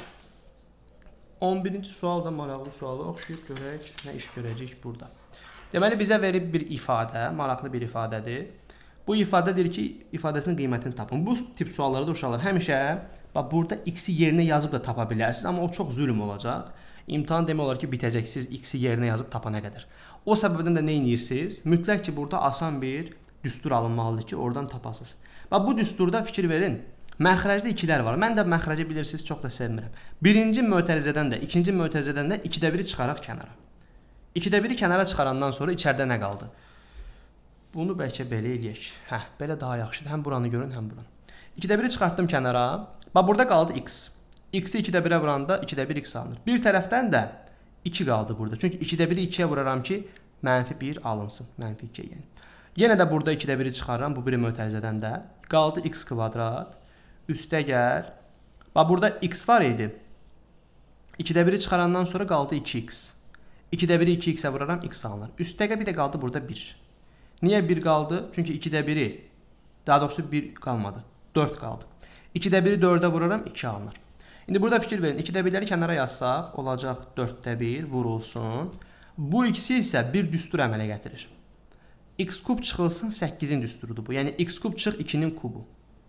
on birinci sual da maraqlı sualı oxşuyub görək, nə iş görəcəyik burada. Deməli, bizə verib bir ifadə, maraqlı bir ifadədir. Bu ifadə deyir ki, ifadəsinin qiymətini tapın. Bu tip suallarda uşaqlar həmişə bax, burada x-i yerinə yazıb da tapa bilərsiniz, amma o çox zülm olacaq. İmtahan demək olar ki, bitəcək siz x-i yerinə yazıb tapana qədər. O səbəbdən də nə edirsiniz? Mütləq ki, burada asan bir düstur alınmalıdır ki, oradan tapasınız. Bax, bu düsturda fikir verin. Məxrəcdə ikilər var. Mən də məxrəci bilirsiniz, çox da sevmirəm. Birinci mötərizədən də, ikinci mötərizədən də ikidə biri çıxaraq kənara. ikidə biri kənara çıxarandan sonra içəridə nə qaldı? Bunu bəlkə belə eləyək. Hə, belə daha yaxşıdır. Həm buranı görün, həm buranı. ikidə biri çıxartdım kənara. Bax, burada qaldı x. X-i ikidə birə vuranda ikidə bir x alınır. Bir tərəfdən də iki qaldı burada. Çünki ikidə biri ikiyə vuraram ki, mənfi bir alınsın. Mənfi iki yəni. Yenə də burada ikidə biri çıxarıram bu biri mötərizədən də. Qaldı x kvadrat. Üstə gəl. Bax, burada x var idi. ikidə biri çıxarandan sonra qaldı iki x. ikidə biri iki x-ə vuraram, x alınır. Üstəgə bir də qaldı burada bir. Niyə bir qaldı? Çünki ikidə biri, daha doğrusu bir qalmadı. dörd qaldı. ikidə biri dördə vuraram, iki alınır. İndi burada fikir verin. ikidə birləri kənara yazsaq, olacaq dörddə bir vurulsun. Bu ikisi isə bir düstur əmələ gətirir. X kub çıxılsın səkkizin düsturudur bu. Yəni x kub çıx ikinin kubu.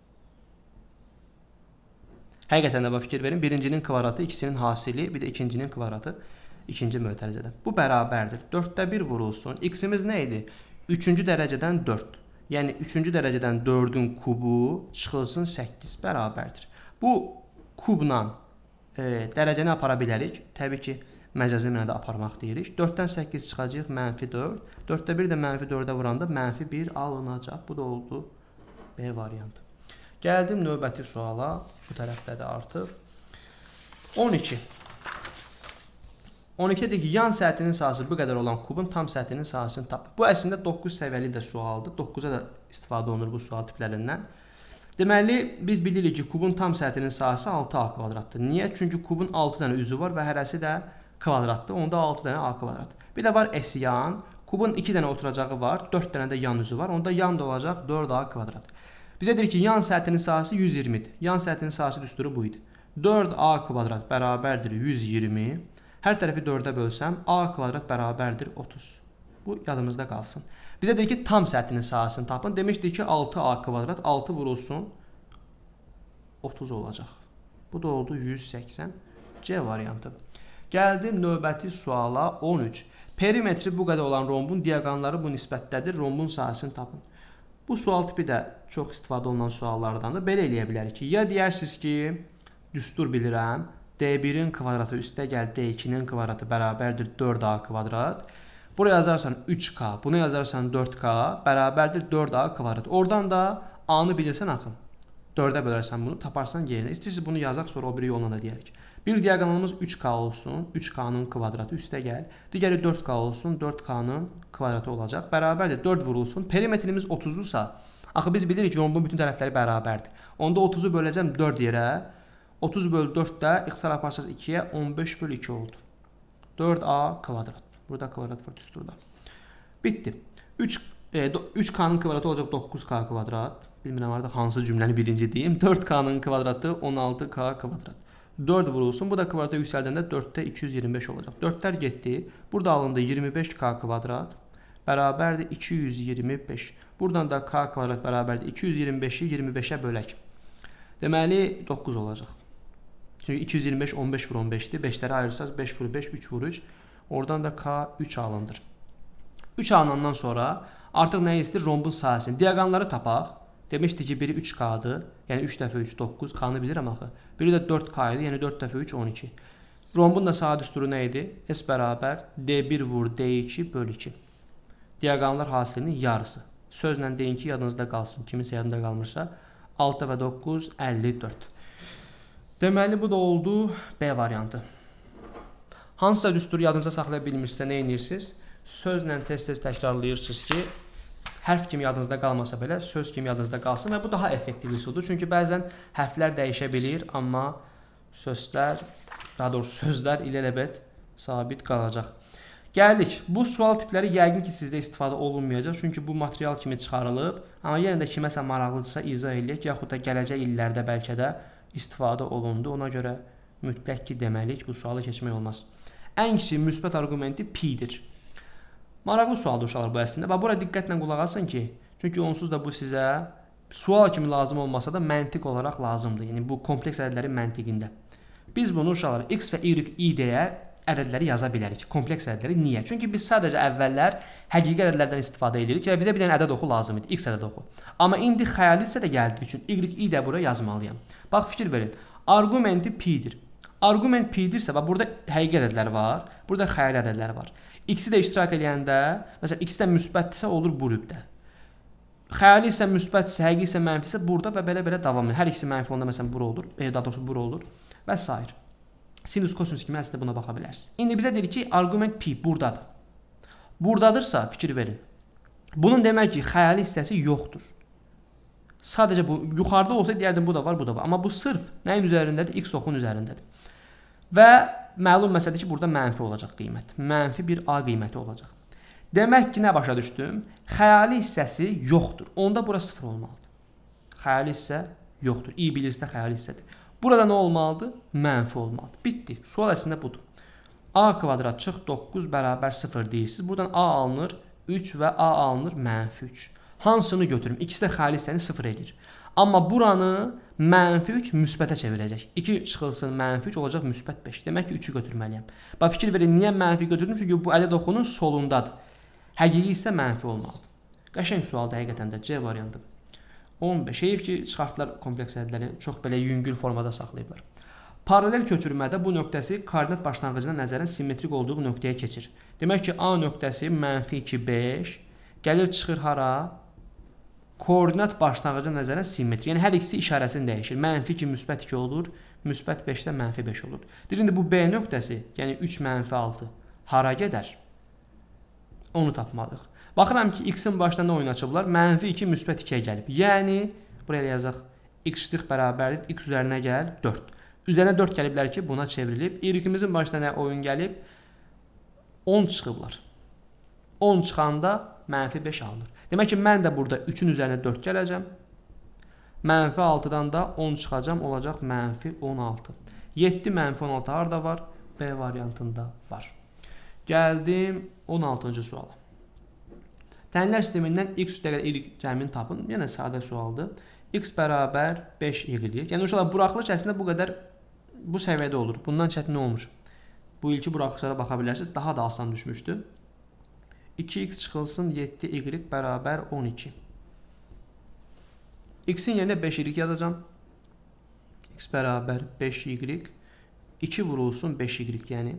Həqiqətən də bu fikir verin. Birincinin kvadratı, ikisinin hasili, bir də ikincinin kvadratı, ikinci mötərizədə. Bu bərabərdir. dörddə bir vurulsun. X-imiz nə idi? üçüncü dərəcədən dörd. Yəni üçüncü dərəcədən dördün kubu çıxılsın səkkiz bərabərdir. Bu kubla e, dərəcəni apara bilərik. Təbii ki, məcazi mənada aparmaq deyirik. dörddən səkkiz çıxacaq, mənfi dörd. dörddə bir də mənfi dördə vuranda mənfi bir alınacaq. Bu da oldu B variantı. Gəldim növbəti suala. Bu tərəfdə də artıq. on iki. on ikidə deyir ki, yan səthinin sahəsi bu qədər olan kubun tam səthinin sahəsini tap. Bu əslində doqquz səviyyəli də sualdır. doqquza da istifadə olunur bu sual tiplərindən. Deməli, biz bilirik ki, kubun tam səthinin sahəsi altı a kvadratdır. Niyə? Çünki kubun altı dənə üzü var və hərəsi də kvadratdır. Onda altı dənə a kvadrat. Bir də var S yan. Kubun iki dənə oturacağı var, dörd dənə də yan üzü var. Onda yan da olacaq dörd a kvadrat. Bizə deyir ki, yan səthinin sahəsi yüz iyirmidir. Yan səthinin sahəsi düsturu bu idi. dörd a kvadrat bərabərdir yüz iyirmi. Hər tərəfi dördə bölsəm, a kvadrat bərabərdir otuz. Bu yadımızda qalsın. Bizə deyir ki, tam səthinin sahəsini tapın. Demişdik ki, altı a kvadrat, altı vurulsun, otuz olacaq. Bu da oldu yüz səksən. C variantı. Gəldim növbəti suala on üç. Perimetri bu qədər olan rombun diaqonalları bu nisbətdədir. Rombun sahəsini tapın. Bu sual tipi də çox istifadə olunan suallardandır. Belə eləyə bilərik ki, ya deyərsiniz ki, düstur bilirəm, D birin kvadratı üstə gəl D ikinin kvadratı bərabərdir dörd a kvadrat. Buraya yazarsan üç k, bunu yazarsan dörd k bərabərdir dörd a kvadrat. Oradan da a-nı bilirsən axı. dördə bölərsən bunu, taparsan yerinə. İstəyirsiniz bunu yazaq, sonra o biri yolla da deyərik. Bir diaqonalımız üç k olsun, üç k-nın kvadratı üstə gəl. Digəri dörd k olsun, dörd k-nın kvadratı olacaq. Bərabərdir, dörd vurulsun. Perimetrimiz otuzdursa, axı biz bilirik ki, rombun bütün tərəfləri bərabərdir. Onda otuzu böləcəm dörd yerə. otuz bölü dörddə ixtisar aparsaq ikiyə, on beş bölü iki oldu. dörd a kvadrat. Burada kvadrat var düsturda. Bitdi. üç k-nın kvadratı olacaq doqquz k kvadrat. Bilmirəm artıq hansı cümləni birinci deyim. dörd k-nın kvadratı on altı k kvadrat. dörd vurulsun. Bu da kvadrata yüksəldəndə dörddə iki yüz iyirmi beş olacaq. dördlər getdi. Burada alındı iyirmi beş k kvadrat. Bərabərdir iki yüz iyirmi beş. Buradan da k kvadrat bərabərdir iki yüz iyirmi beşi iyirmi beşə bölək. Deməli doqquz olacaq. Çünki iki yüz iyirmi beş on beş vur on beşdir. beşləri ayırırsaq beş vur beş, üç vur üç. Oradan da k üç alındır. üç alınandan sonra artıq nə istəyir? Rombun sahəsini. Diaqonalları tapaq. Demişdi ki, biri üç k-dır. Yəni üç dəfə üç, doqquz. K-nı bilirəm axı. Biri də dörd k idi. Yəni dörd dəfə üç, on iki. Rombun da sahə düsturu nə idi? S bərabər D bir vur D iki bölü iki. Diaqonallar hasilinin yarısı. Sözlə deyin ki, yadınızda qalsın. Kiminsə yadında qalmırsa. altı və doqquz, əlli dörd. Deməli, bu da oldu B variantı. Hansısa düsturu yadınıza saxlaya bilmirsə, nə edirsiniz? Sözlə tez-tez təkrarlayırsınız ki, hərf kimi yadınızda qalmasa belə, söz kimi yadınızda qalsın və bu daha effektiv üsuldur. Çünki bəzən hərflər dəyişə bilir, amma sözlər, daha doğrusu sözlər ilələbət sabit qalacaq. Gəldik. Bu sual tipləri yəqin ki, sizdə istifadə olunmayacaq. Çünki bu material kimi çıxarılıb. Amma yenə də kiməsə maraqlıdırsa izah eləyək, yaxud da gələcək illərdə bəlkə də istifadə olundu. Ona görə mütləq ki, deməliyik, bu sualı keçmək olmaz. Ən kiçik müsbət arqumenti pi-dir. Maraqlı sualdır uşaqlar bu əslində. Bax, bura diqqətlə qulaq asın ki, çünki onsuz da bu sizə sual kimi lazım olmasa da məntiq olaraq lazımdır. Yəni, bu kompleks ədədlərin məntiqində. Biz bunu uşaqlar x və y, i deyə ədədləri yaza bilərik. Kompleks ədədləri niyə? Çünki biz sadəcə əvvəllər həqiqi ədədlərdən istifadə edirik və bizə bir dənə ədəd oxu lazım idi, x ədəd oxu. Amma indi xəyali hissə də gəldiyi üçün y, i də buraya yazmalıyam. Bax, fikir verin. Argumenti pi-dir. Argument pi-dirsə, bax, burada həqiqi ədədlər var, burada xəyali ədədlər var. X-i də iştirak edəndə, məsələn, x-də müsbətdirsə olur bu rübdə. Xəyali isə müsbətdirsə, həqiqi isə mənfisə burada və belə-belə davam edir. Hər ikisi mənfi onda məsələn bura olur, e, daha doğrusu bura olur və s. Sinus, kosinus kimi əslində buna baxa bilərsiniz. İndi bizə deyir ki, argument pi buradadır. Buradadırsa, fikir verin. Bunun demək ki, xəyali hissəsi yoxdur. Sadəcə bu, yuxarıda olsa deyərdim bu da var, bu da var. Amma bu sırf nəyin üzərindədir? X oxun üzərindədir. Və məlum məsələdir ki, burada mənfi olacaq qiymət. Mənfi bir A qiyməti olacaq. Demək ki, nə başa düşdüm? Xəyali hissəsi yoxdur. Onda bura sıfır olmalıdır. Xəyali hissə yoxdur. İ bilirsə xəyali hissədir. Burada nə olmalıdır? Mənfi olmalıdır. Bitdi. Sual əslində budur. A kvadrat çıx doqquz bərabər sıfır deyirsiniz. Buradan A alınır üç və A alınır mənfi üç. Hansını götürüm? İkisi də xəyali hissəni sıfır edir. Amma buranı mənfi üç müsbətə çevirəcək. iki çıxılsın mənfi üç olacaq müsbət beş. Demək ki, üçü götürməliyəm. Bax, fikir verin, niyə mənfi götürdüm? Çünki bu ədəd oxunun solundadır. Həqiqi isə mənfi olmalıdır. Qəşəng sualdır həqiqətən də. C variantı. on beş. Heyif ki, çıxartdılar kompleks ədədləri çox belə yüngül formada saxlayıblar. Paralel köçürmədə bu nöqtəsi koordinat başlanğıcına nəzərən simmetrik olduğu nöqtəyə keçir. Demək ki, A nöqtəsi mənfi iki beş gəlir çıxır hara? Koordinat başlanğıcına nəzərən simmetrik. Yəni hər ikisi işarəsini dəyişir. Mənfi iki müsbət iki olur, müsbət beşdə mənfi beş olur. Deyir, indi bu B nöqtəsi, yəni üç mənfi altı hara gedər? Onu tapmalıyıq. Baxıram ki, x-in başına nə oyun açıblar? Mənfi iki, müsbət ikiyə gəlib. Yəni, buraya yazaq, x ştrix bərabərdir, x üzərinə gəl, dörd. Üzərinə dörd gəliblər ki, buna çevrilib. Y-imizin başına nə oyun gəlib? on çıxıblar. on çıxanda mənfi beş alınır. Demək ki, mən də burada üçün üzərinə dörd gələcəm. Mənfi altıdan da on çıxacam, olacaq mənfi on altı. yeddi mənfi on altı harada var? B variantında var. Gəldim on altıncı suala. Tənlər sistemindən x üstəgəl y cəmini tapın. Yenə sadə sualdır. X bərabər beş y. Yəni, uşaqlar, buraxılış əslində bu qədər bu səviyyədə olur. Bundan çətin olmuş. Bu ilki buraxılışlara baxa bilərsiniz. Daha da asan düşmüşdü. iki x çıxılsın yeddi y bərabər on iki. X-in yerinə beş y yazacam. X bərabər beş y. iki vurulsun beş y, yəni.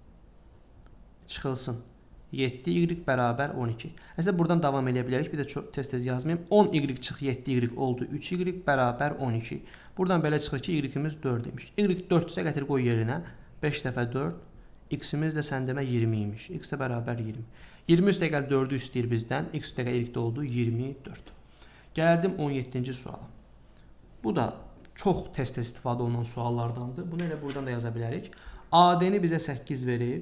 Çıxılsın yeddi y bərabər on iki. Əslində, buradan davam edə bilərik. Bir də çox tez-tez yazmayayım. on y çıx yeddi y oldu. üç y bərabər on iki. Buradan belə çıxır ki, y-imiz dörd imiş. Y dördsə gətir qoy yerinə. beş dəfə dörd. X-imiz də sən demə iyirmi imiş. X də bərabər iyirmi. iyirmi üstəgəl dördü istəyir bizdən. X üstəgəl y-də oldu iyirmi dörd. Gəldim on yeddinci suala. Bu da çox tez-tez istifadə olunan suallardandır. Bunu elə buradan da yaza bilərik. A D-ni bizə səkkiz verib.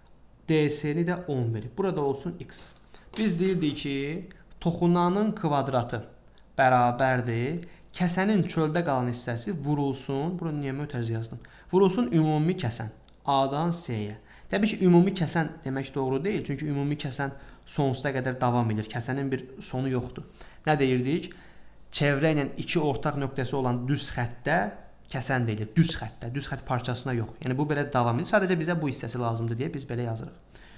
D S-ni də on verib. Burada olsun x. Biz deyirdik ki, toxunanın kvadratı bərabərdir. Kəsənin çöldə qalan hissəsi vurulsun. Burada niyə mötərizə yazdım? Vurulsun ümumi kəsən. A-dan S-yə. Təbii ki, ümumi kəsən demək doğru deyil. Çünki ümumi kəsən sonsuza qədər davam edir. Kəsənin bir sonu yoxdur. Nə deyirdik? Çevrə ilə iki ortaq nöqtəsi olan düz xəttdə kəsən deyilir. Düz xəttdə, düz xətt parçasına yox. Yəni, bu belə davam edir. Sadəcə bizə bu hissəsi lazımdır deyə biz belə yazırıq.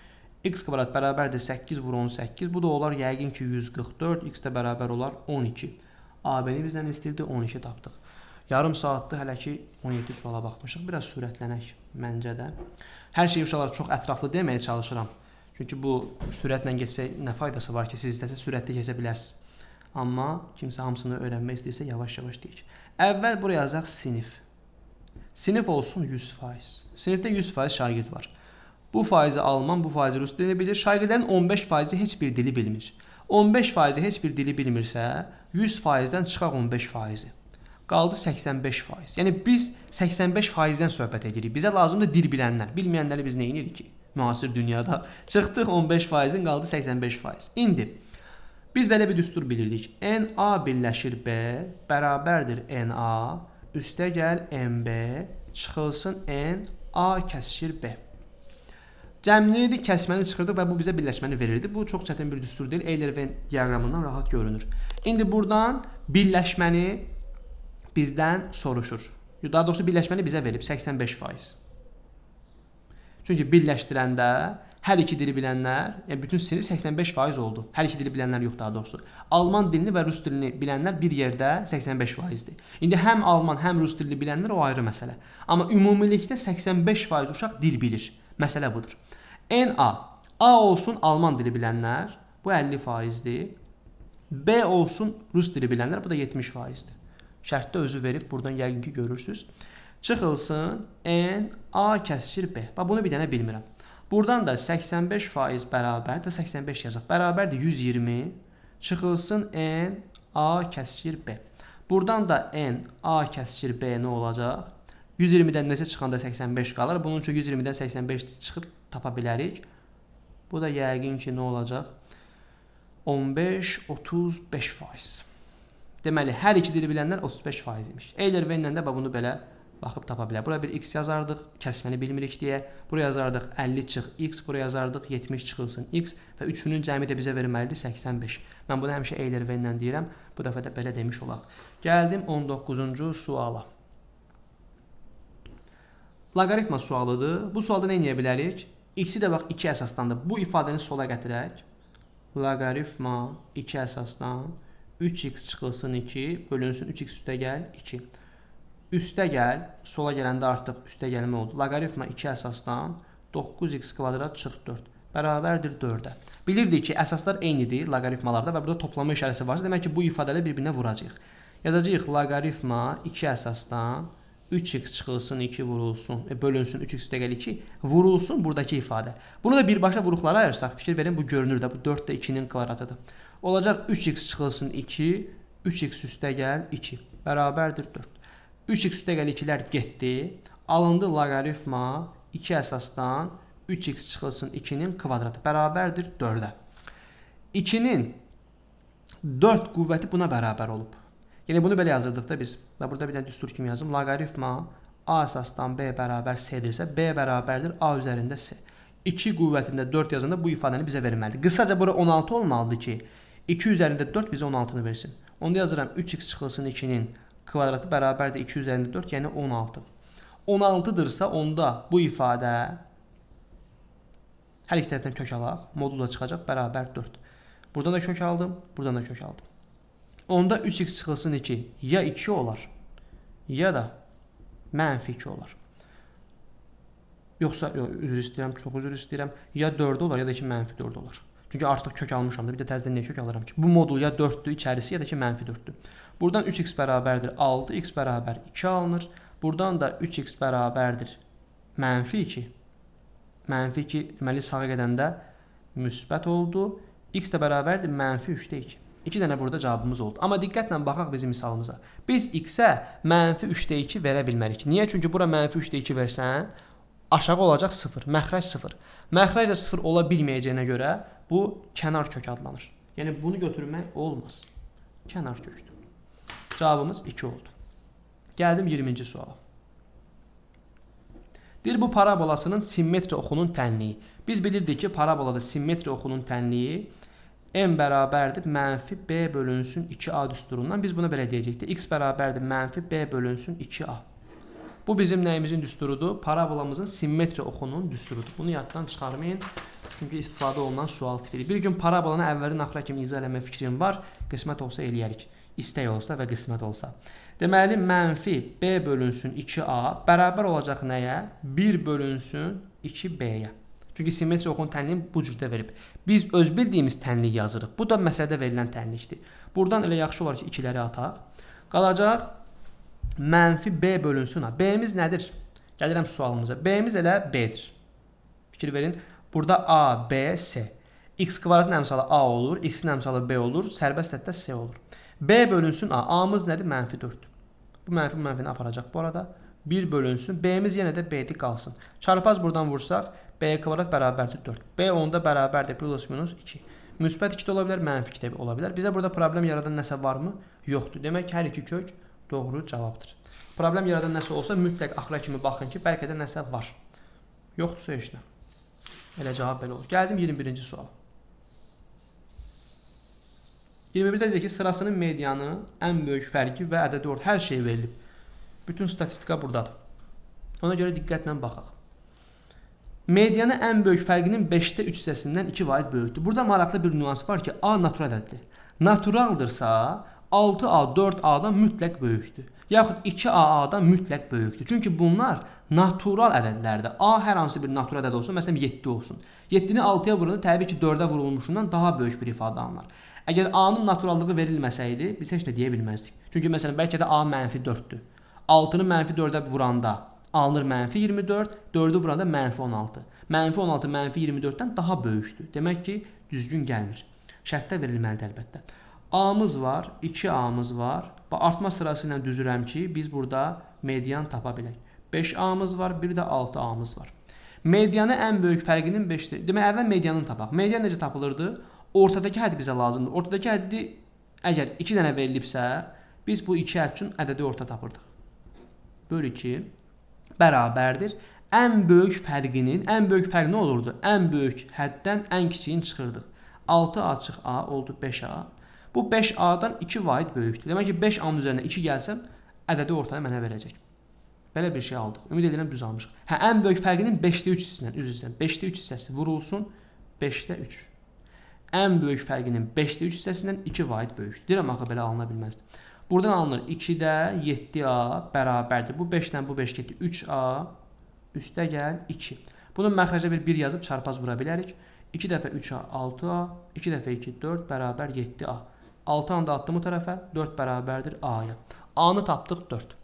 X kvadrat bərabərdir səkkiz vur on səkkiz. Bu da olar yəqin ki, yüz qırx dörd. X də bərabər olar on iki. A B-ni bizdən istəyirdi, on iki tapdıq. Yarım saatdır hələ ki, on yeddi suala baxmışıq. Biraz sürətlənək məncə də. Hər şey uşaqlar çox ətraflı deməyə çalışıram. Çünki bu sürətlə geçsə nə faydası var ki, siz istəsə sürətli keçə bilərsiniz. Amma kimsə hamısını öyrənmək istəyirsə yavaş-yavaş deyək. Əvvəl buraya yazaq sinif. Sinif olsun yüz faiz. Sinifdə yüz faiz şagird var. Bu faizi alman, bu faizi rus dili bilir. Şagirdlərin on beş faizi heç bir dili bilmir. on beş faizi heç bir dili bilmirsə, yüz faizdən çıxaq on beş faizi. Qaldı səksən beş faiz. Yəni biz səksən beş faizdən söhbət edirik. Bizə lazımdır dil bilənlər. Bilməyənləri biz nə edirik ki? Müasir dünyada çıxdıq on beş faizin, qaldı səksən beş faiz. İndi biz belə bir düstur bilirdik. N A birləşir B bərabərdir N A üstəgəl N B çıxılsın N A kəsişir B. Cəmliydi, kəsməni çıxırdıq və bu bizə birləşməni verirdi. Bu çox çətin bir düstur deyil. Euler-Venn diaqramından rahat görünür. İndi buradan birləşməni bizdən soruşur. Daha doğrusu birləşməni bizə verib səksən beş faiz. Çünki birləşdirəndə hər iki dili bilənlər, yəni bütün sinif səksən beş faiz oldu. Hər iki dili bilənlər yox daha doğrusu. Alman dilini və rus dilini bilənlər bir yerdə səksən beş faizdir. İndi həm alman, həm rus dilini bilənlər o ayrı məsələ. Amma ümumilikdə səksən beş faiz uşaq dil bilir. Məsələ budur. N A. A olsun alman dili bilənlər, bu əlli faizdir. B olsun rus dili bilənlər, bu da yetmiş faizdir. Şərtdə özü verib, buradan yəqin ki görürsünüz. Çıxılsın N A kəsişir B. Bax, bunu bir dənə bilmirəm. Buradan da səksən beş faiz bərabər, də səksən beş yazaq. Bərabərdir yüz iyirmi. Çıxılsın N A kəsişir B. Buradan da N A kəsişir B nə olacaq? yüz iyirmidən neçə çıxanda səksən beş qalır. Bunun üçün yüz iyirmidən səksən beş çıxıb tapa bilərik. Bu da yəqin ki nə olacaq? on beş otuz beş faiz. Deməli, hər iki dili bilənlər otuz beş faiz imiş. Euler-Venn-lə də bunu belə baxıb tapa bilər. Buraya bir x yazardıq, kəsməni bilmirik deyə. Buraya yazardıq əlli çıx x, buraya yazardıq yetmiş çıxılsın x və üçünün cəmi də bizə verməlidir səksən beş. Mən bunu həmişə Euler-Venn-lə deyirəm. Bu dəfə də belə demiş olaq. Gəldim on doqquzuncu suala. Loqaritma sualıdır. Bu sualda nə edə bilərik? X-i də bax iki əsasdandır. Bu ifadəni sola gətirək. Loqaritma iki əsasdan üç x çıxılsın iki, bölünsün üç x üstə gəl iki. Üstə gəl, sola gələndə artıq üstə gəlmə oldu. Loqaritma iki əsasdan doqquz x kvadrat çıx dörd. Bərabərdir dördə. Bilirdik ki, əsaslar eynidir loqaritmalarda və burada toplama işarəsi varsa, demək ki, bu ifadələri bir-birinə vuracaq. Yazacağıq loqaritma iki əsasdan üç x çıxılsın iki vurulsun, e, bölünsün üç x üstəgəl iki vurulsun buradakı ifadə. Bunu da birbaşa vuruqlara ayırsaq, fikir verin, bu görünür də, bu dörd də ikinin kvadratıdır. Olacaq üç x çıxılsın iki, üç x üstəgəl iki bərabərdir dörd. üç x üstəgəl ikilər getdi, alındı loqaritma iki əsasdan üç x çıxılsın ikinin kvadratı bərabərdir dördə. ikinin dörd qüvvəti buna bərabər olub. Yəni bunu belə yazırdıq da biz. Və burada bir dənə düstur kimi yazım. Loqaritma a əsasdan b bərabər c-dirsə, b bərabərdir a üzərində c. iki qüvvətində dörd yazanda bu ifadəni bizə verməlidir. Qısaca bura on altı olmalıdır ki, iki üzərində dörd bizə on altını versin. Onda yazıram üç x çıxılsın ikinin kvadratı bərabərdir iki üzərində dörd, yəni on altı. on altıdırsa onda bu ifadə hər iki tərəfdən kök alaq, modula çıxacaq bərabər dörd. Buradan da kök aldım, buradan da kök aldım. Onda üç x çıxılsın iki ya iki olar, ya da mənfi iki olar. Yoxsa, yox, üzr istəyirəm, çox üzr istəyirəm, ya dörd olar, ya da ki mənfi dörd olar. Çünki artıq kök almışam da, bir də təzədən niyə kök alıram ki? Bu modul ya dörddür içərisi, ya da ki mənfi dörddür. Buradan üç x bərabərdir altı, x bərabər iki alınır. Buradan da üç x bərabərdir mənfi iki. Mənfi iki, deməli sağa gedəndə müsbət oldu. X də bərabərdir mənfi üçdə iki. iki dənə burada cavabımız oldu. Amma diqqətlə baxaq bizim misalımıza. Biz x-ə mənfi üçdə iki verə bilmərik. Niyə? Çünki bura mənfi üçdə iki versən, aşağı olacaq sıfır, məxrəc sıfır. Məxrəc də sıfır ola bilməyəcəyinə görə bu kənar kök adlanır. Yəni bunu götürmək olmaz. Kənar kökdür. Cavabımız iki oldu. Gəldim iyirminci suala. Deyir, bu parabolasının simmetri oxunun tənliyi. Biz bilirdik ki, parabolada simmetri oxunun tənliyi m bərabərdir mənfi b bölünsün iki a düsturundan. Biz buna belə deyəcəkdik. X bərabərdir mənfi b bölünsün iki a. Bu bizim nəyimizin düsturudur? Parabolamızın simmetri oxunun düsturudur. Bunu yaddan çıxarmayın. Çünki istifadə olunan sual tipidir. Bir gün parabolanı əvvəlin axıra kimi izah eləmə fikrim var. Qismət olsa eləyərik. İstək olsa və qismət olsa. Deməli, mənfi b bölünsün iki a bərabər olacaq nəyə? bir bölünsün iki b-yə. Çünki simmetri oxunun tənliyi bu cürdə verib. Biz öz bildiyimiz tənliyi yazırıq. Bu da məsələdə verilən tənlikdir. Buradan elə yaxşı olar ki, ikiləri ataq. Qalacaq mənfi b bölünsün a. B-miz nədir? Gəlirəm sualımıza. B-miz elə b-dir. Fikir verin. Burada a, b, c. X kvadratın əmsalı a olur, x-in əmsalı b olur, sərbəst həddə c olur. B bölünsün a. A-mız nədir? Mənfi dörd. Bu mənfi mənfini aparacaq bu arada. bir bölünsün. B-miz yenə də b-dir qalsın. Çarpaz buradan vursaq, b kvadrat bərabərdir dörd. B onda bərabərdir plus minus iki. Müsbət iki də ola bilər, mənfi iki də ola bilər. Bizə burada problem yaradan nəsə varmı? Yoxdur. Demək ki, hər iki kök doğru cavabdır. Problem yaradan nəsə olsa mütləq axıra kimi baxın ki, bəlkə də nəsə var. Yoxdursa heç nə. Elə cavab belə olur. Gəldim iyirmi birinci sual. iyirmi birdə deyək ki, sırasının medianı, ən böyük fərqi və ədədi orta hər şey verilib. Bütün statistika buradadır. Ona görə diqqətlə baxaq. Medianı ən böyük fərqinin beşdə üç hissəsindən iki vaid böyükdür. Burada maraqlı bir nüans var ki, a natural ədəddir. Naturaldırsa altı a dörd a-dan mütləq böyükdür. Yaxud iki a a-dan mütləq böyükdür. Çünki bunlar natural ədədlərdir. A hər hansı bir natural ədəd olsun, məsələn yeddi olsun. yeddini altıya vuranda təbii ki, dördə vurulmuşundan daha böyük bir ifadə alınır. Əgər a-nın naturallığı verilməsəydi, biz heç nə deyə bilməzdik. Çünki məsələn bəlkə də a mənfi dörddür. altını mənfi dördə vuranda alınır mənfi iyirmi dörd, dördü vuranda mənfi on altı. Mənfi on altı mənfi iyirmi dörddən daha böyükdür. Demək ki, düzgün gəlmir. Şərtdə verilməlidir əlbəttə. A-mız var, iki a-mız var. Artma sırası ilə düzürəm ki, biz burada median tapa bilək. beş a-mız var, bir də altı a-mız var. Medianı ən böyük fərqinin beşdir. Demək, əvvəl medianını tapaq. Median necə tapılırdı? Ortadakı hədd bizə lazımdır. Ortadakı həddi əgər iki dənə verilibsə, biz bu iki hədd üçün ədədi orta tapırdıq. Bölü iki bərabərdir. Ən böyük fərqinin, ən böyük fərq nə olurdu? Ən böyük həddən ən kiçiyini çıxırdıq. altı açıq a oldu beş a. Bu beş a-dan iki vaid böyükdür. Demək ki, beş a-nın üzərinə iki gəlsəm, ədədi ortanı mənə verəcək. Belə bir şey aldıq. Ümid edirəm düz almışıq. Hə, ən böyük fərqinin beşdə üç hissəsindən, üz üzrdən, beşdə üç hissəsi vurulsun, beşdə üç. Ən böyük fərqinin beşdə üç hissəsindən iki vaid böyükdür. Deyirəm, axı belə alına bilməzdir. Buradan alınır ikidə yeddi a bərabərdir. Bu beş ilə bu beş getdi. üç a üstə gəl iki. Bunun məxrəcə bir bir yazıb çarpaz vura bilərik. iki dəfə üç a altı a, iki dəfə iki dörd bərabər yeddi a. altı a-nı da atdım bu tərəfə, dörd bərabərdir a-ya. A-nı tapdıq dörd.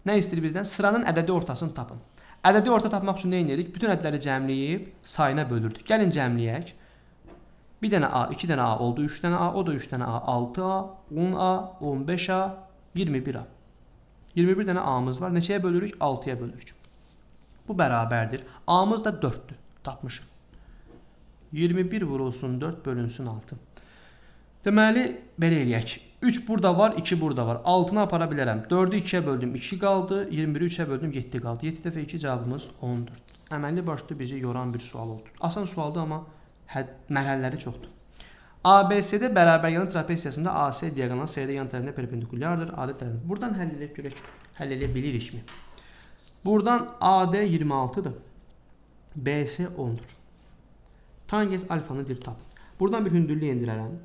Nə istəyir bizdən? Sıranın ədədi ortasını tapın. Ədədi orta tapmaq üçün nə edirik? Bütün ədədləri cəmləyib sayına bölürdük. Gəlin cəmləyək. bir dənə A, iki dənə A oldu, üç dənə A, o da üç dənə A, altı A, on A, on beş A, iyirmi bir A. iyirmi bir dənə A-mız var. Neçəyə bölürük? altıya bölürük. Bu bərabərdir. A-mız da dörddür. Tapmışıq. iyirmi bir vurulsun dörd bölünsün altı. Deməli, belə eləyək. üç burada var, iki burada var. altını apara bilərəm. dördü ikiyə böldüm, iki qaldı. iyirmi biri üçə böldüm, yeddi qaldı. yeddi dəfə iki cavabımız on dörd. Əməlli başlı bizi yoran bir sual oldu. Asan sualdır, amma mərhələləri çoxdur. A B C-də bərabəryanın trapeziyasında A C diaqonal C D yan tərəfinə perpendikulyardır. A D tərəfinə. Buradan həll edib görək. Həll edə bilirikmi? Buradan A D iyirmi altıdır. B C ondur. Tangens alfanı dir tapın. Buradan bir hündürlük endirərəm.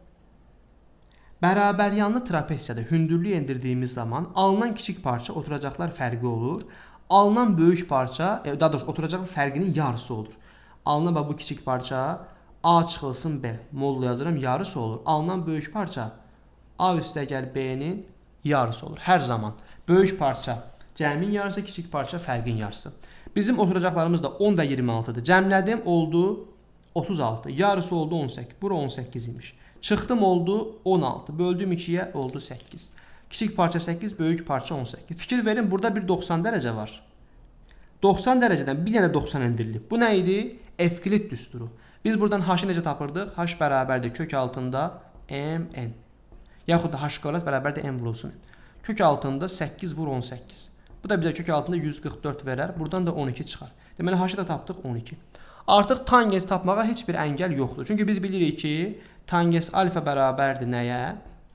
Bərabəryanlı trapeziyada hündürlük endirdiyimiz zaman alınan kiçik parça oturacaqlar fərqi olur. Alınan böyük parça, daha doğrusu oturacaq fərqinin yarısı olur. Alınan bu kiçik parça A çıxılsın B. Modlu yazıram, yarısı olur. Alınan böyük parça A üstəgəl B-nin yarısı olur. Hər zaman böyük parça cəmin yarısı, kiçik parça fərqin yarısı. Bizim oturacaqlarımız da on və iyirmi altıdır. Cəmlədim oldu otuz altı. Yarısı oldu on səkkiz. Bura on səkkiz imiş. Çıxdım oldu on altı. Böldüm ikiyə oldu səkkiz. Kiçik parça səkkiz, böyük parça on səkkiz. Fikir verin, burada bir doxsan dərəcə var. doxsan dərəcədən bir dənə doxsan endirilib. Bu nə idi? Evklit düsturu. Biz buradan H-ı necə tapırdıq? H bərabərdir kök altında M N. Yaxud da H kvadrat bərabərdir M vurulsun. Kök altında səkkiz vur on səkkiz. Bu da bizə kök altında yüz qırx dörd verər. Buradan da on iki çıxar. Deməli H-ı da tapdıq on iki. Artıq tangens tapmağa heç bir əngəl yoxdur. Çünki biz bilirik ki, tangens alfa bərabərdir nəyə?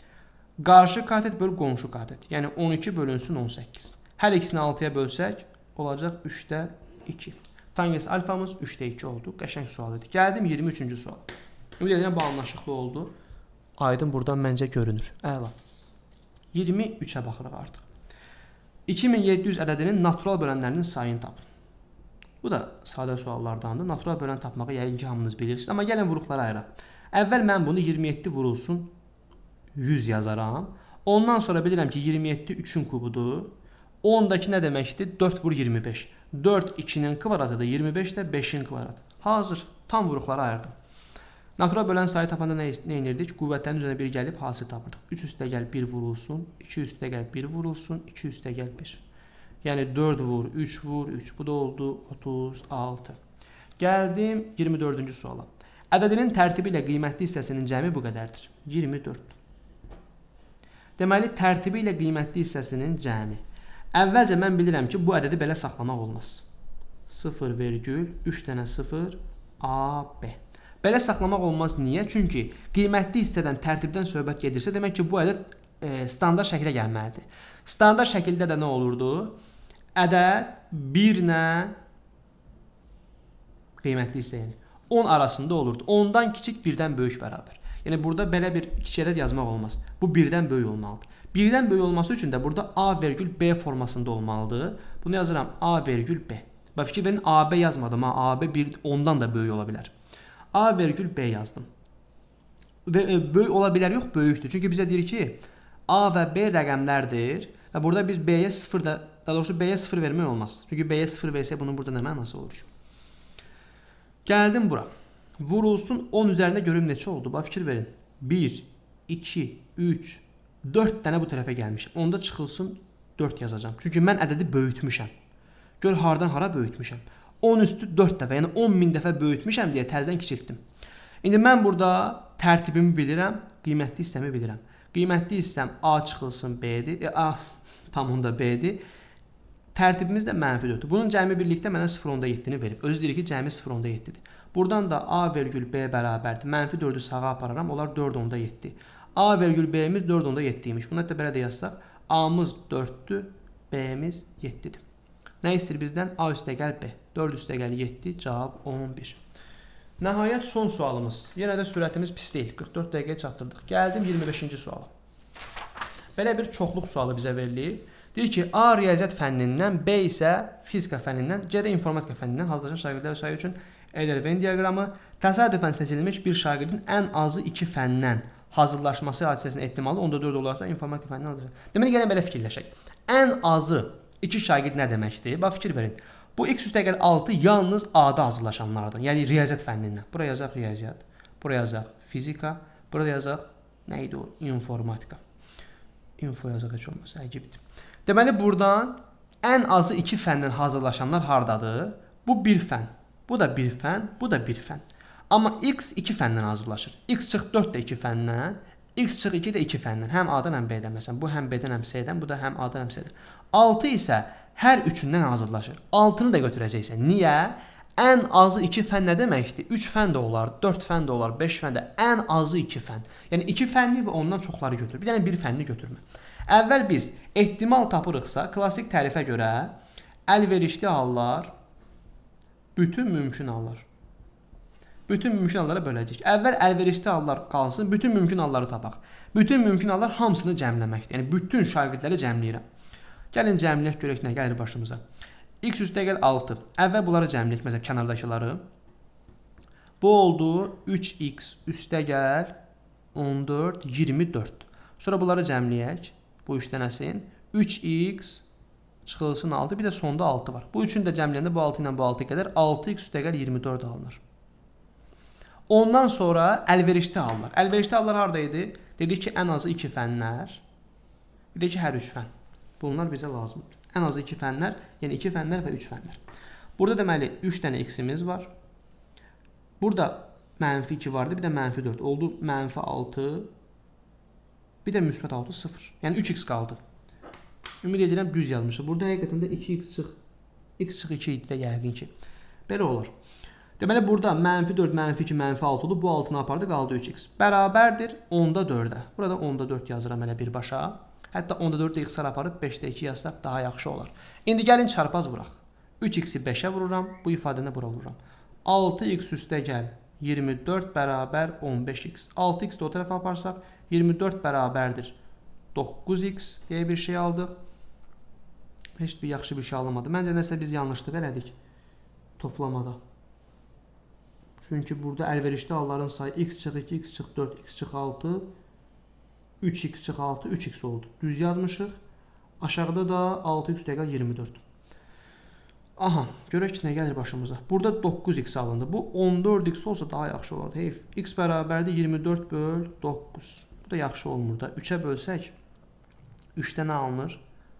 Qarşı katet böl qonşu katet. Yəni on iki bölünsün on səkkiz. Hər ikisini altıya bölsək olacaq üçdə iki. Tangens alfamız üçdə iki oldu. Qəşəng sual idi. Gəldim iyirmi üçüncü sual. Ümid edirəm bu anlaşıqlı oldu. Aydın buradan məncə görünür. Əla. iyirmi üçə baxırıq artıq. iki min yeddi yüz ədədinin natural bölənlərinin sayını tapın. Bu da sadə suallardandır. Natural bölən tapmağı yəqin ki, hamınız bilirsiniz. Amma gəlin vuruqlara ayıraq. Əvvəl mən bunu iyirmi yeddi vurulsun yüz yazaram. Ondan sonra bilirəm ki, iyirmi yeddi üçün kubudur. ondakı nə deməkdir? dörd vur iyirmi beş. dörd ikinin kvadratıdır. iyirmi beş də beşin kvadratı. Hazır. Tam vuruqlara ayırdım. Natural bölən sayı tapanda nə, nə edirdik? Qüvvətlərin üzrə bir gəlib hasil tapırdıq. üç üstəgəl bir vurulsun, iki üstəgəl bir vurulsun, iki üstəgəl bir. Yəni dörd vur, üç vur, üç. Bu da oldu otuz altı. Gəldim iyirmi dördüncü suala. Ədədinin tərtibi ilə qiymətli hissəsinin cəmi bu qədərdir. iyirmi dörd. Deməli, tərtibi ilə qiymətli hissəsinin cəmi. Əvvəlcə mən bilirəm ki, bu ədədi belə saxlamaq olmaz. sıfır virgül üç dənə sıfır A B. Belə saxlamaq olmaz. Niyə? Çünki qiymətli hissədən tərtibdən söhbət gedirsə, demək ki, bu ədəd e, standart şəklə gəlməlidir. Standart şəkildə də nə olurdu? Ədəd bir ilə qiymətli hissə, yəni on arasında olurdu. ondan kiçik birdən böyük bərabər. Yəni burada belə bir kiçik ədəd yazmaq olmaz. Bu birdən böyük olmalıdır. birdən böyük olması üçün də burada A virgül B formasında olmalıdır. Bunu yazıram A virgül B. Bax fikir verin, A B yazmadım. Ha, A B bir ondan da böyük ola bilər. A virgül B yazdım. Və e, böyük ola bilər, yox, böyükdür. Çünki bizə deyir ki, A və B rəqəmlərdir. Və burada biz B-yə sıfır da, daha doğrusu B-yə sıfır vermək olmaz. Çünki B-yə sıfır versək bunun burada nə mənası olur? Gəldim bura. Vurulsun on üzərində görüm neçə oldu? Bax fikir verin. bir, iki, üç, dörd dənə bu tərəfə gəlmişəm. Onda çıxılsın dörd yazacağım. Çünki mən ədədi böyütmüşəm. Gör hardan hara böyütmüşəm. on üstü dörd dəfə, yəni on min dəfə böyütmüşəm deyə təzədən kiçiltdim. İndi mən burada tərtibimi bilirəm, qiymətli hissəmi bilirəm. Qiymətli hissəm A çıxılsın B-dir. E, A tam onda B-dir. Tərtibimiz də mənfi dörddür. Bunun cəmi birlikdə mənə sıfır onda yeddini verib. Özü deyir ki, cəmi sıfır onda yeddidir. Buradan da A virgül B bərabərdir. Mənfi dördü sağa apararam. Onlar dörd onda yeddi. A virgül B'miz dörd onda yeddi imiş. Bunu da belə də yazsaq. A'mız dörddür. B'miz yeddidir. Nə istəyir bizdən? A üstəgəl B. dörd üstəgəl yeddi. Cavab on bir. Nəhayət son sualımız. Yenə də sürətimiz pis deyil. qırx dörd dəqiqəyə çatdırdıq. Gəldim iyirmi beşinci suala. Belə bir çoxluq sualı bizə verilir. Deyir ki, A riyaziyyat fənnindən, B isə fizika fənnindən, C də informatika fənnindən hazırlaşan şagirdlər sayı üçün Euler-Venn diaqramı təsadüfən seçilmiş bir şagirdin ən azı iki fəndən hazırlaşması hadisəsinin ehtimalı onda dörd olarsa informatika fənnindən hazırlaşır. Deməli, gəlin belə fikirləşək. Ən azı iki şagird nə deməkdir? Bax, fikir verin. Bu x üstəgəl altı yalnız A-da hazırlaşanlardan, yəni riyaziyyat fənnindən. Bura yazaq riyaziyyat, bura yazaq fizika, burada yazaq nə idi o? İnformatika. İnfo yazaq heç olmasa, əgibdir. Deməli, buradan ən azı iki fəndən hazırlaşanlar hardadır? Bu bir fən, bu da bir fən, bu da bir fən. Amma x iki fəndən hazırlaşır. X çıx dörd də iki fəndən, x çıx iki də iki fəndən. Həm A-dan, həm B-dən. Məsələn, bu həm B-dən, həm C-dən, bu da həm A-dan, həm C-dən. altı isə hər üçündən hazırlaşır. altını da götürəcəksən. Niyə? Ən azı iki fən nə deməkdir? üç fən də olar, dörd fən də olar, beş fən də. Ən azı iki fən. Yəni iki fənli və ondan çoxları götür. Bir dənə bir fənli götürmə. Əvvəl biz ehtimal tapırıqsa, klassik tərifə görə əlverişli hallar bütün mümkün hallar. Bütün mümkün hallara böləcəyik. Əvvəl əlverişli hallar qalsın, bütün mümkün halları tapaq. Bütün mümkün hallar hamısını cəmləməkdir. Yəni bütün şagirdləri cəmləyirəm. Gəlin cəmləyək, görək nə gəlir başımıza. X üstəgəl altı. Əvvəl bunları cəmləyək, məsələn, kənardakıları. Bu oldu üç x üstəgəl on dörd, iyirmi dörd. Sonra bunları cəmləyək. Bu üç dənəsin. üç x çıxılsın altı, bir də sonda altı var. Bu üçünü də cəmləyəndə bu altı ilə bu altı qədər altı x üstəgəl iyirmi dörd alınır. Ondan sonra əlverişli hallar. Əlverişli hallar haradaydı? Dedik ki, ən azı iki fənlər. Bir də ki, hər üç fən. Bunlar bizə lazımdır. Ən azı iki fənlər, yəni iki fənlər və üç fənlər. Burada deməli üç dənə x-imiz var. Burada mənfi iki vardı, bir də mənfi dörd. Oldu mənfi altı, bir də müsbət altı, sıfır. Yəni üç x qaldı. Ümid edirəm düz yazmışıq. Burada həqiqətən də iki x çıx, x çıx iki idi də yəqin ki. Belə olur. Deməli, burada mənfi dörd, mənfi iki, mənfi altı oldu. Bu altını apardı, qaldı üç x. Bərabərdir onda dördə. Burada onda dörd yazıram elə birbaşa. Hətta onda dörd x-lər aparıb beşdə iki yazsaq daha yaxşı olar. İndi gəlin çarpaz vuraq. üç x-i beşə vururam, bu ifadəni bura vururam. altı x üstəgəl iyirmi dörd bərabər on beş x. altı x-i o tərəfə aparsaq, iyirmi dörd bərabərdir doqquz x deyə bir şey aldıq. Heç bir yaxşı bir şey alınmadı. Məncə nəsə biz yanlışlıq elədik toplamada. Çünki burada əlverişli halların sayı x çıx iki, x çıx dörd, x çıx altı, üç x çıx altı, üç x oldu. Düz yazmışıq. Aşağıda da altı x üstəgəl iyirmi dörd. Aha, görək nə gəlir başımıza. Burada doqquz x alındı. Bu on dörd x olsa daha yaxşı olardı. Heyf, x bərabərdir iyirmi dörd böl doqquz. Bu da yaxşı olmur da. üçə bölsək, üçdə nə alınır?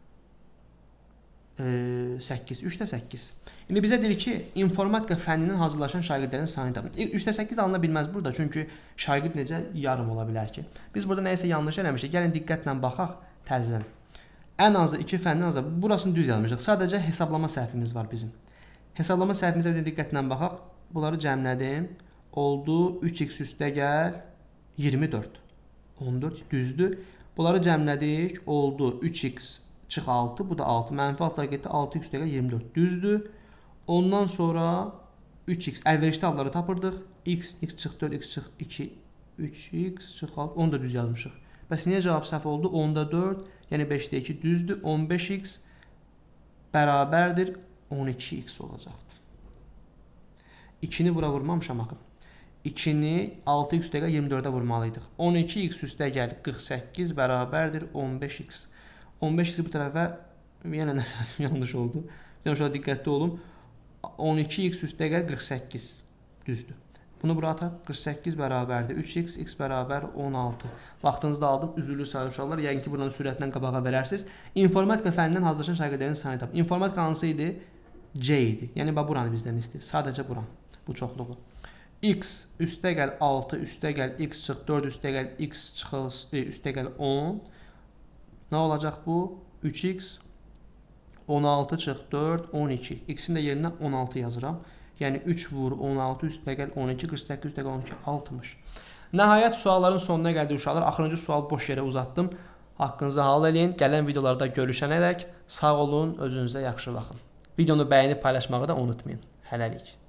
E, səkkiz. üçdə səkkiz. İndi bizə deyir ki, informatika fənninin hazırlaşan şagirdlərin sayını tapın. üçdə səkkiz alına bilməz burada, çünki şagird necə yarım ola bilər ki. Biz burada nəyisə yanlış eləmişik. Gəlin diqqətlə baxaq təzədən. Ən azı iki fəndən azı. Burasını düz yazmışıq. Sadəcə hesablama səhvimiz var bizim. Hesablama səhvimizə də diqqətlə baxaq. Bunları cəmlədim. Oldu üç x üstəgəl iyirmi dörd. on dörd düzdür. Bunları cəmlədik. Oldu üç x çıx altı. Bu da altı. Mənfi altlar getdi. altı x üstəgəl iyirmi dörd düzdür. Ondan sonra üç x əlverişli halları tapırdıq. X, x çıx dörd, x çıx iki, üç x çıx altı. Onu da düz yazmışıq. Bəs niyə cavab səhv oldu? onda dörd, yəni beşdə iki düzdür. on beş x bərabərdir on iki x olacaqdır. ikini bura vurmamışam axı. ikini altı x üstəgəl iyirmi dördə vurmalıydıq. on iki x üstəgəl qırx səkkiz bərabərdir on beş x. on beş x bu tərəfə yenə nəsə yanlış oldu. Yəni şurada diqqətli olun. on iki x üstəgəl qırx səkkiz düzdür. Bunu bura ataq. qırx səkkiz bərabərdir üç x, x bərabər on altı. Vaxtınızda aldım. Üzürlü sayı uşaqlar. Yəqin ki, buradan sürətlə qabağa verərsiniz. İnformatika fənnindən hazırlaşan şagirdlərin sayını tapın. İnformatika hansı idi? C idi. Yəni, buranı bizdən istəyir. Sadəcə buran. Bu çoxluğu. X üstəgəl altı üstəgəl x çıx dörd üstəgəl x çıxılır üstəgəl on. Nə olacaq bu? üç x on altı çıx dörd on iki. X-in də yerinə on altı yazıram. Yəni üç vur on altı üstəgəl on iki qırx səkkiz üstəgəl on iki altmış. Nəhayət sualların sonuna gəldi uşaqlar. Axırıncı sual boş yerə uzatdım. Haqqınızı halal eləyin. Gələn videolarda görüşənədək sağ olun, özünüzə yaxşı baxın. Videonu bəyənib paylaşmağı da unutmayın. Hələlik.